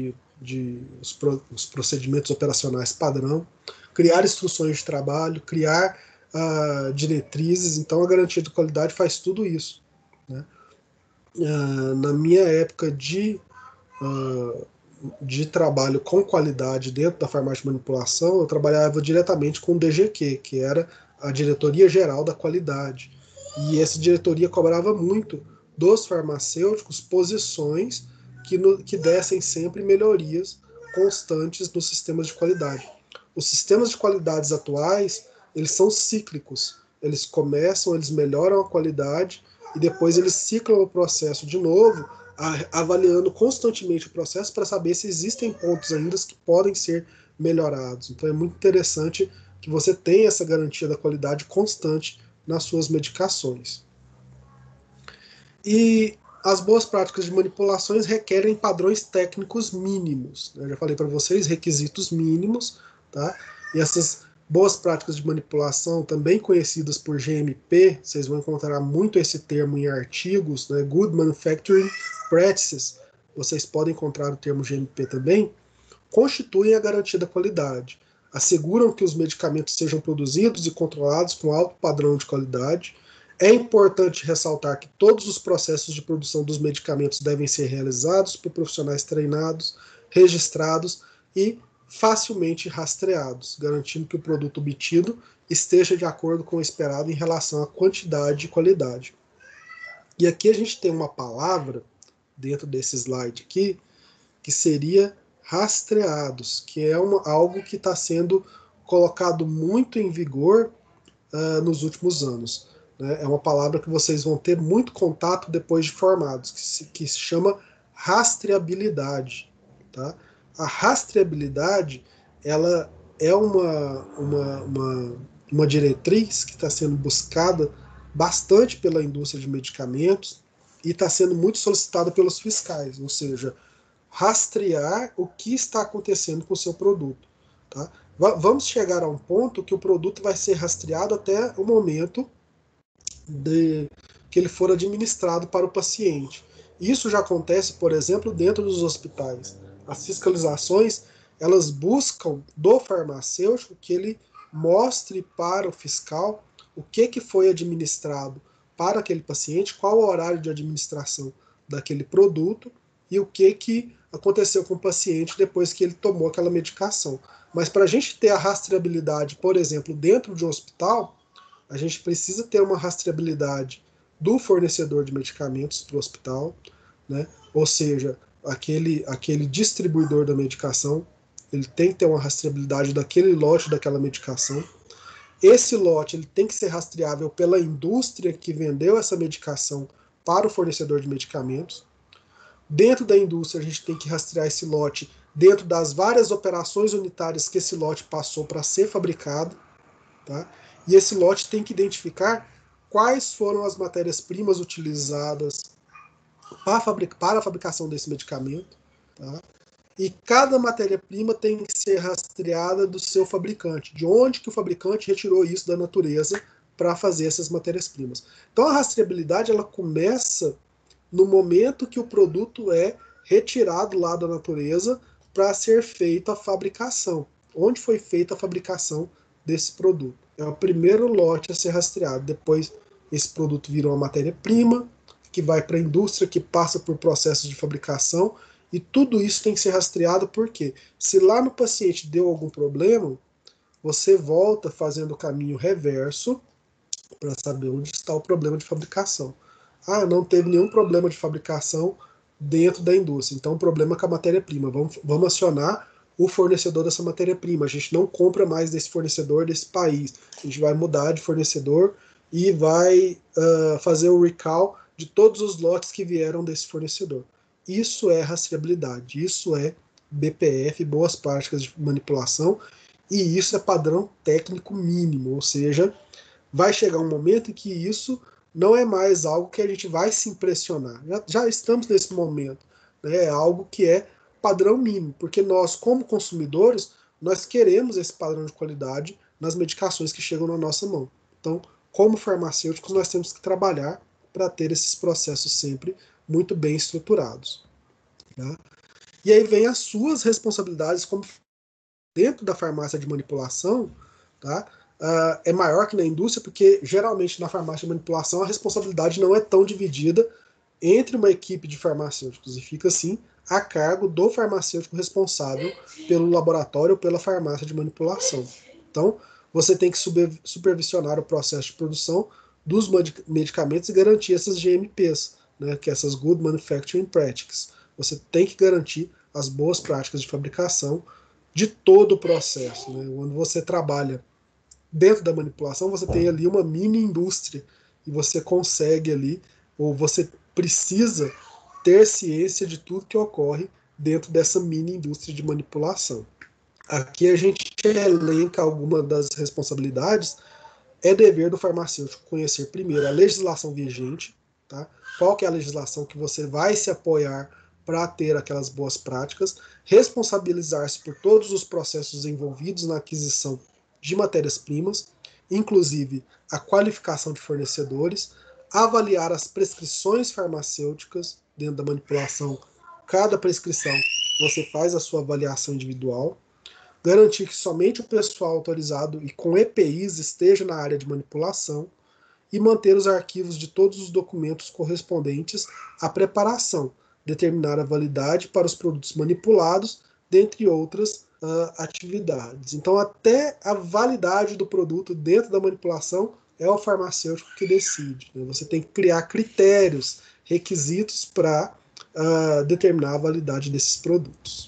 os procedimentos operacionais padrão, criar instruções de trabalho, criar diretrizes. Então a garantia de qualidade faz tudo isso. Né? Na minha época de trabalho com qualidade dentro da farmácia de manipulação, eu trabalhava diretamente com o DGQ, que era a Diretoria Geral da Qualidade. E essa diretoria cobrava muito dos farmacêuticos posições que dessem sempre melhorias constantes nos sistemas de qualidade. Os sistemas de qualidades atuais, eles são cíclicos. Eles começam, eles melhoram a qualidade e depois eles ciclam o processo de novo, avaliando constantemente o processo para saber se existem pontos ainda que podem ser melhorados. Então é muito interessante que você tenha essa garantia da qualidade constante nas suas medicações. E as boas práticas de manipulações requerem padrões técnicos mínimos. Eu já falei para vocês, requisitos mínimos, tá? E essas boas práticas de manipulação, também conhecidas por GMP, vocês vão encontrar muito esse termo em artigos, né? Good Manufacturing Practices, vocês podem encontrar o termo GMP também, constituem a garantia da qualidade. Asseguram que os medicamentos sejam produzidos e controlados com alto padrão de qualidade. É importante ressaltar que todos os processos de produção dos medicamentos devem ser realizados por profissionais treinados, registrados e facilmente rastreados, garantindo que o produto obtido esteja de acordo com o esperado em relação à quantidade e qualidade. E aqui a gente tem uma palavra dentro desse slide aqui que seria rastreados, que é algo que está sendo colocado muito em vigor nos últimos anos. Né? É uma palavra que vocês vão ter muito contato depois de formados, que se chama rastreabilidade. Tá? A rastreabilidade ela é uma diretriz que está sendo buscada bastante pela indústria de medicamentos e está sendo muito solicitada pelos fiscais, ou seja, rastrear o que está acontecendo com o seu produto. Tá? Vamos chegar a um ponto que o produto vai ser rastreado até o momento que ele for administrado para o paciente. Isso já acontece, por exemplo, dentro dos hospitais. As fiscalizações, elas buscam do farmacêutico que ele mostre para o fiscal o que foi administrado para aquele paciente, qual o horário de administração daquele produto e o que aconteceu com o paciente depois que ele tomou aquela medicação. Mas para a gente ter a rastreabilidade, por exemplo, dentro de um hospital, a gente precisa ter uma rastreabilidade do fornecedor de medicamentos para o hospital, né? Ou seja, aquele distribuidor da medicação, ele tem que ter uma rastreabilidade daquele lote daquela medicação. Esse lote ele tem que ser rastreável pela indústria que vendeu essa medicação para o fornecedor de medicamentos. Dentro da indústria, a gente tem que rastrear esse lote dentro das várias operações unitárias que esse lote passou para ser fabricado. Tá? E esse lote tem que identificar quais foram as matérias-primas utilizadas para a fabricação desse medicamento. Tá? E cada matéria-prima tem que ser rastreada do seu fabricante, de onde que o fabricante retirou isso da natureza para fazer essas matérias-primas. Então a rastreabilidade ela começa no momento que o produto é retirado lá da natureza para ser feita a fabricação. Onde foi feita a fabricação desse produto? É o primeiro lote a ser rastreado. Depois esse produto vira uma matéria-prima, que vai para a indústria, que passa por processos de fabricação, e tudo isso tem que ser rastreado porque se lá no paciente deu algum problema, você volta fazendo o caminho reverso para saber onde está o problema de fabricação. Ah, não teve nenhum problema de fabricação dentro da indústria, então o problema é com a matéria-prima. Vamos acionar o fornecedor dessa matéria-prima. A gente não compra mais desse fornecedor desse país. A gente vai mudar de fornecedor e vai fazer o recall de todos os lotes que vieram desse fornecedor. Isso é rastreabilidade, isso é BPF, boas práticas de manipulação, e isso é padrão técnico mínimo, ou seja, vai chegar um momento em que isso não é mais algo que a gente vai se impressionar. Já estamos nesse momento, né? É algo que é padrão mínimo, porque nós, como consumidores, nós queremos esse padrão de qualidade nas medicações que chegam na nossa mão. Então, como farmacêuticos, nós temos que trabalhar para ter esses processos sempre muito bem estruturados. Tá? E aí vem as suas responsabilidades como dentro da farmácia de manipulação, tá? É maior que na indústria, porque geralmente na farmácia de manipulação a responsabilidade não é tão dividida entre uma equipe de farmacêuticos e fica assim a cargo do farmacêutico responsável pelo laboratório ou pela farmácia de manipulação. Então, você tem que supervisionar o processo de produção dos medicamentos e garantir essas GMPs, né, que é essas Good Manufacturing Practices. Você tem que garantir as boas práticas de fabricação de todo o processo. Né? Quando você trabalha dentro da manipulação, você tem ali uma mini indústria e você consegue ali, ou você precisa ter ciência de tudo que ocorre dentro dessa mini indústria de manipulação. Aqui a gente elenca algumas das responsabilidades. É dever do farmacêutico conhecer primeiro a legislação vigente, tá? Qual que é a legislação que você vai se apoiar para ter aquelas boas práticas, responsabilizar-se por todos os processos envolvidos na aquisição de matérias-primas, inclusive a qualificação de fornecedores, avaliar as prescrições farmacêuticas dentro da manipulação. Cada prescrição você faz a sua avaliação individual, garantir que somente o pessoal autorizado e com EPIs esteja na área de manipulação e manter os arquivos de todos os documentos correspondentes à preparação, determinar a validade para os produtos manipulados, dentre outras atividades. Então, até a validade do produto dentro da manipulação é o farmacêutico que decide. Né? Você tem que criar critérios, requisitos para determinar a validade desses produtos.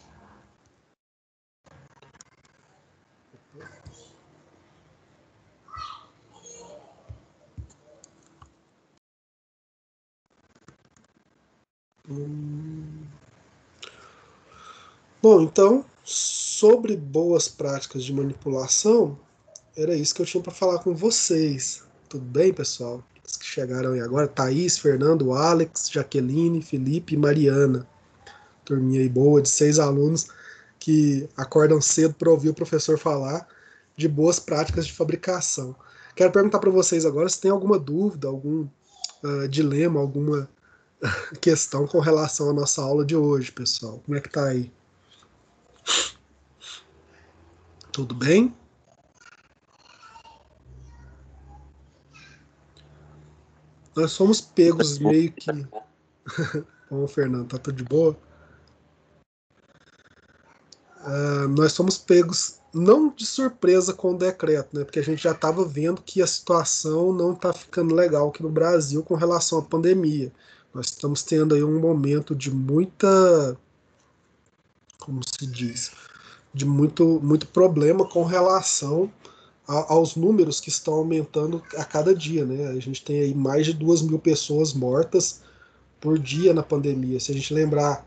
Bom, então, sobre boas práticas de manipulação, era isso que eu tinha para falar com vocês. Tudo bem, pessoal? Os que chegaram aí agora, Thaís, Fernando, Alex, Jaqueline, Felipe e Mariana. Turminha aí boa de 6 alunos que acordam cedo para ouvir o professor falar de boas práticas de fabricação. Quero perguntar para vocês agora se tem alguma dúvida, algum dilema, alguma questão com relação à nossa aula de hoje, pessoal. Como é que tá aí? Tudo bem? Nós fomos pegos meio que. Bom, Fernando, tá tudo de boa? Nós fomos pegos não de surpresa com o decreto, né? Porque a gente já estava vendo que a situação não está ficando legal aqui no Brasil com relação à pandemia. Nós estamos tendo aí um momento de muita, como se diz, de muito problema com relação aos números que estão aumentando a cada dia, né? A gente tem aí mais de 2.000 pessoas mortas por dia na pandemia. Se a gente lembrar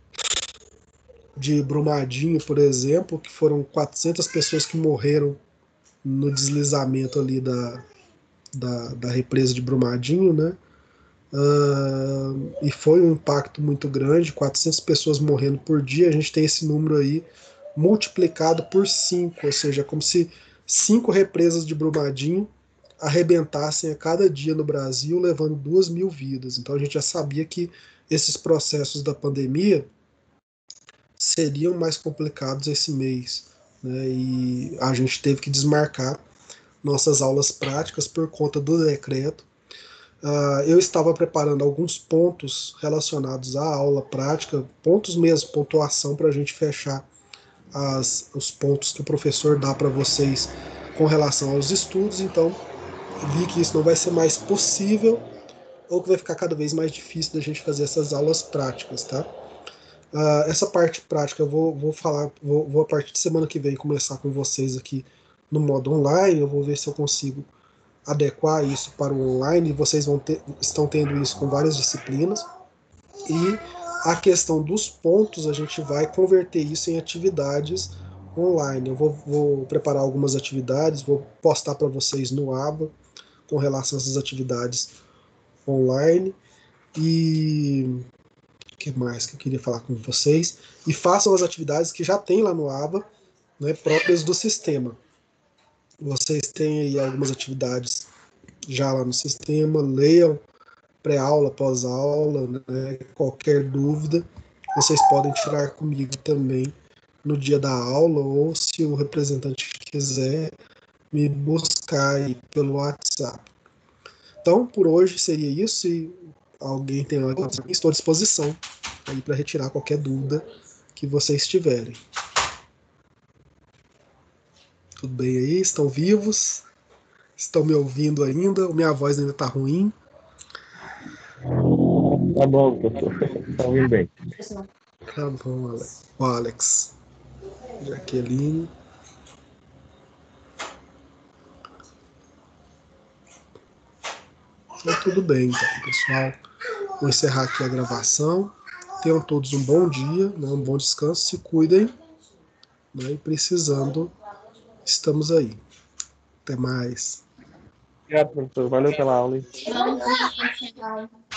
de Brumadinho, por exemplo, que foram 400 pessoas que morreram no deslizamento ali da represa de Brumadinho, né? E foi um impacto muito grande, 400 pessoas morrendo por dia, a gente tem esse número aí multiplicado por 5, ou seja, como se 5 represas de Brumadinho arrebentassem a cada dia no Brasil, levando 2.000 vidas. Então a gente já sabia que esses processos da pandemia seriam mais complicados esse mês, né? E a gente teve que desmarcar nossas aulas práticas por conta do decreto. Eu estava preparando alguns pontos relacionados à aula prática, pontos mesmo, pontuação para a gente fechar os pontos que o professor dá para vocês com relação aos estudos. Então, vi que isso não vai ser mais possível ou que vai ficar cada vez mais difícil da gente fazer essas aulas práticas, tá? Essa parte prática eu vou falar, vou a partir de semana que vem começar com vocês aqui no modo online. Eu vou ver se eu consigo adequar isso para o online. Vocês estão tendo isso com várias disciplinas. E a questão dos pontos, a gente vai converter isso em atividades online. Eu vou preparar algumas atividades, vou postar para vocês no Aba com relação a essas atividades online. E o que mais que eu queria falar com vocês? E façam as atividades que já tem lá no Aba, né, próprias do sistema. Vocês têm aí algumas atividades já lá no sistema, leiam pré-aula, pós-aula, né? Qualquer dúvida, vocês podem tirar comigo também no dia da aula, ou se o representante quiser me buscar aí pelo WhatsApp. Então, por hoje seria isso. Se alguém tem alguma coisa, estou à disposição aí para retirar qualquer dúvida que vocês tiverem. Tudo bem aí? Estão vivos? Estão me ouvindo ainda? Minha voz ainda está ruim? Tá bom, professor. Tá ouvindo bem. Tá bom, Alex. O Alex. Jaqueline. Então, tudo bem, então, pessoal. Vou encerrar aqui a gravação. Tenham todos um bom dia, né, um bom descanso. Se cuidem. Né, e precisando, estamos aí. Até mais. Obrigado, professor. Valeu pela aula. Hein?